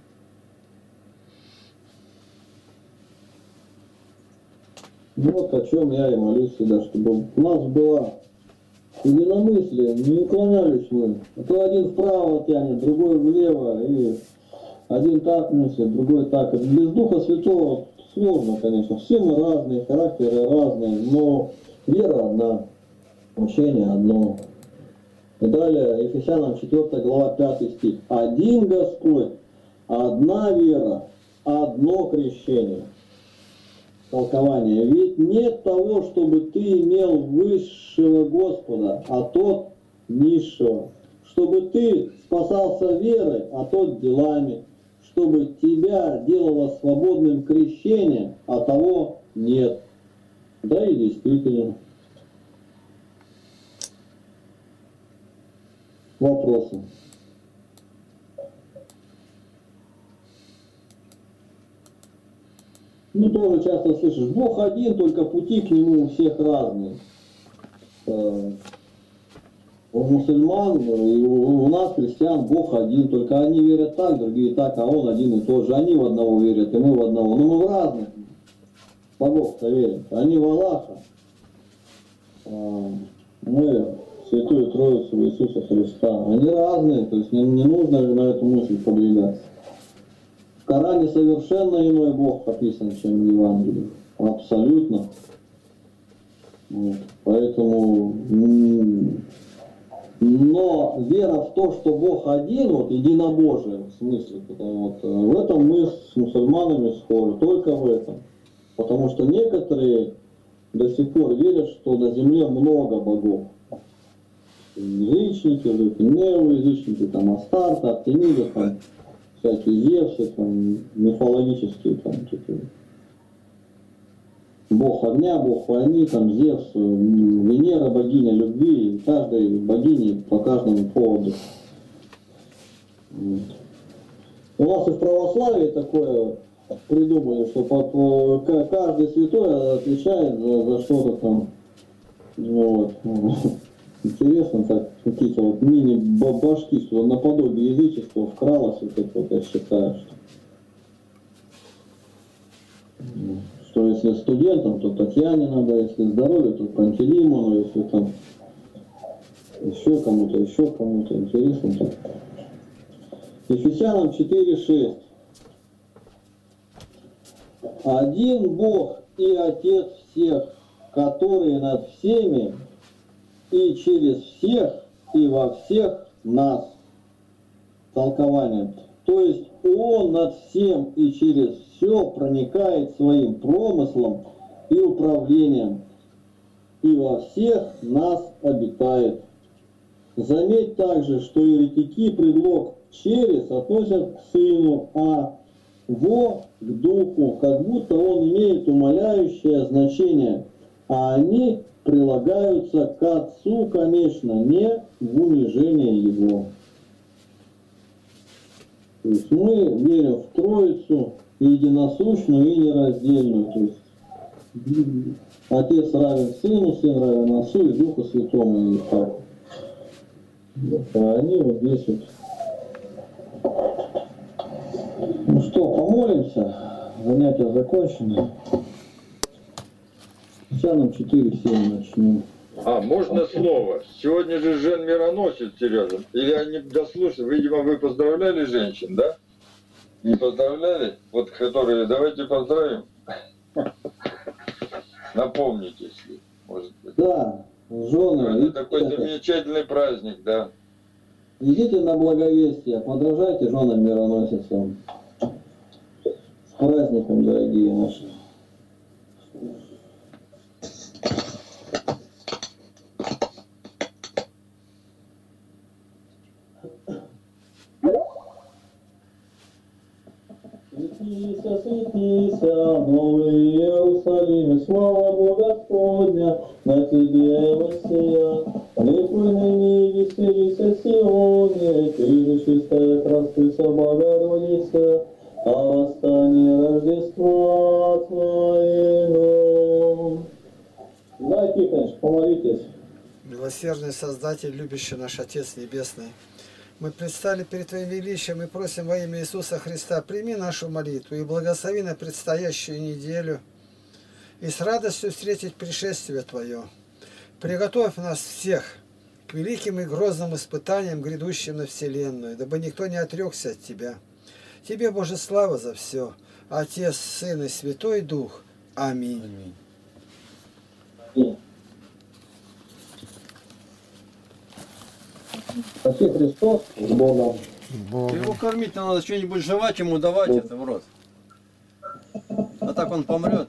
Ну вот о чем я и молюсь всегда, чтобы у нас было единомыслие, не уклонялись мы. А то один вправо тянет, другой влево, и один так мыслит, другой так. Без Духа Святого сложно, конечно. Все мы разные, характеры разные, но вера одна, учение одно. И далее Ефесянам четвёртая глава пятый стих. Один Господь, одна вера, одно крещение. Толкование. Ведь нет того, чтобы ты имел высшего Господа, а тот низшего. Чтобы ты спасался верой, а тот делами. Чтобы тебя делало свободным крещение, а того нет. Да и действительно. Вопросы? Ну, тоже часто слышишь, Бог один, только пути к Нему у всех разные. У мусульман и у нас, христиан, Бог один, только они верят так, другие так, а Он один и тот же. Они в одного верят, и мы в одного. Но мы в разных богов-то верим. Они в Аллаха. Мы в Святую Троицу Иисуса Христа. Они разные, то есть не, не нужно на эту мысль подвигаться. В Коране совершенно иной Бог описан, чем в Евангелии. Абсолютно. Вот. Поэтому... Но вера в то, что Бог один, вот единобожие в смысле, вот, в этом мы с мусульманами схожи, только в этом. Потому что некоторые до сих пор верят, что на земле много богов. Язычники, неоязычники, там Астарта, Артемида, там всякие Зевсы, там мифологические там такие. бог огня, бог войны, там Зевс, Венера, богиня любви, каждой богине по каждому поводу. У нас и в православии такое придумали, что по, по, каждый святой отвечает за, за что-то там. Вот. Интересно, так какие-то вот мини-башки, что наподобие язычества вкралось вот это вот, я считаю, что. Что если студентам, то Татьяне надо, если здоровье, то Пантелеймону, если там еще кому-то, еще кому-то. Интересно так. Ефесянам четыре шесть. Один Бог и Отец всех, который над всеми и через всех и во всех нас. Толкование. То есть Он над всем и через все проникает своим промыслом и управлением, и во всех нас обитает. Заметь также, что еретики предлог «через» относят к Сыну, а «во» к Духу, как будто он имеет умаляющее значение, а они прилагаются к Отцу, конечно, не в унижение Его. То есть мы верим в Троицу, единосущную и нераздельную. То есть Отец равен Сыну, Сын равен Отцу и Духу Святому. И так. А они вот здесь вот. Ну что, помолимся. Занятие закончено. Ефесянам четыре семь начнем. А, можно слово? Сегодня же Жен Мироносец, Сережа. Или они дослушали? Видимо, вы поздравляли женщин, да? Не поздравляли? Вот которые, давайте поздравим. Напомните, если может быть. Да, жены. Это такой замечательный праздник, да. Идите на благовестие, подражайте женам мироносицам. С праздником, дорогие наши. Светися, светися, новый Иерусалим, слава Бога Господня, на тебе воссия. Ликуй ныне, веселися, Сионе, ты же чистая красавица Богородица, а восстание Рождества Твоего. Да, Тихонечка, помолитесь. Милосердный Создатель, любящий наш Отец Небесный, мы предстали перед Твоим величием и просим во имя Иисуса Христа, прими нашу молитву и благослови на предстоящую неделю, и с радостью встретить пришествие Твое. Приготовь нас всех к великим и грозным испытаниям, грядущим на вселенную, дабы никто не отрекся от Тебя. Тебе, Боже, слава за все. Отец, Сын и Святой Дух. Аминь. Аминь. Спаси Христос, с Богом. Его кормить надо, что-нибудь жевать ему давать это в рот. А так он помрет.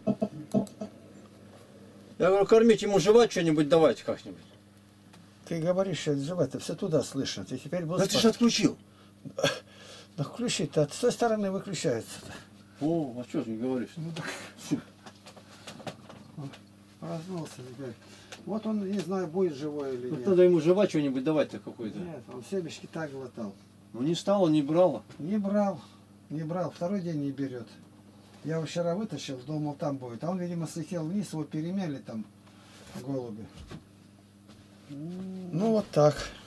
Я говорю, кормить ему жевать что-нибудь давать как-нибудь. Ты говоришь, что жевать-то все туда слышно. Ты теперь будешь... Да ты же отключил. Да включить-то, с той стороны выключается-то. О, а что же не говоришь? Ну так... Разнулся теперь. Вот он, не знаю, будет живой или Вот нет. надо ему жевать что-нибудь давать-то какое-то. Нет, он семечки так глотал. Ну не стал, он не брал. Не брал, не брал, второй день не берет. Я его вчера вытащил, думал, там будет. А он, видимо, слетел вниз, его перемяли там голуби. Ну вот так.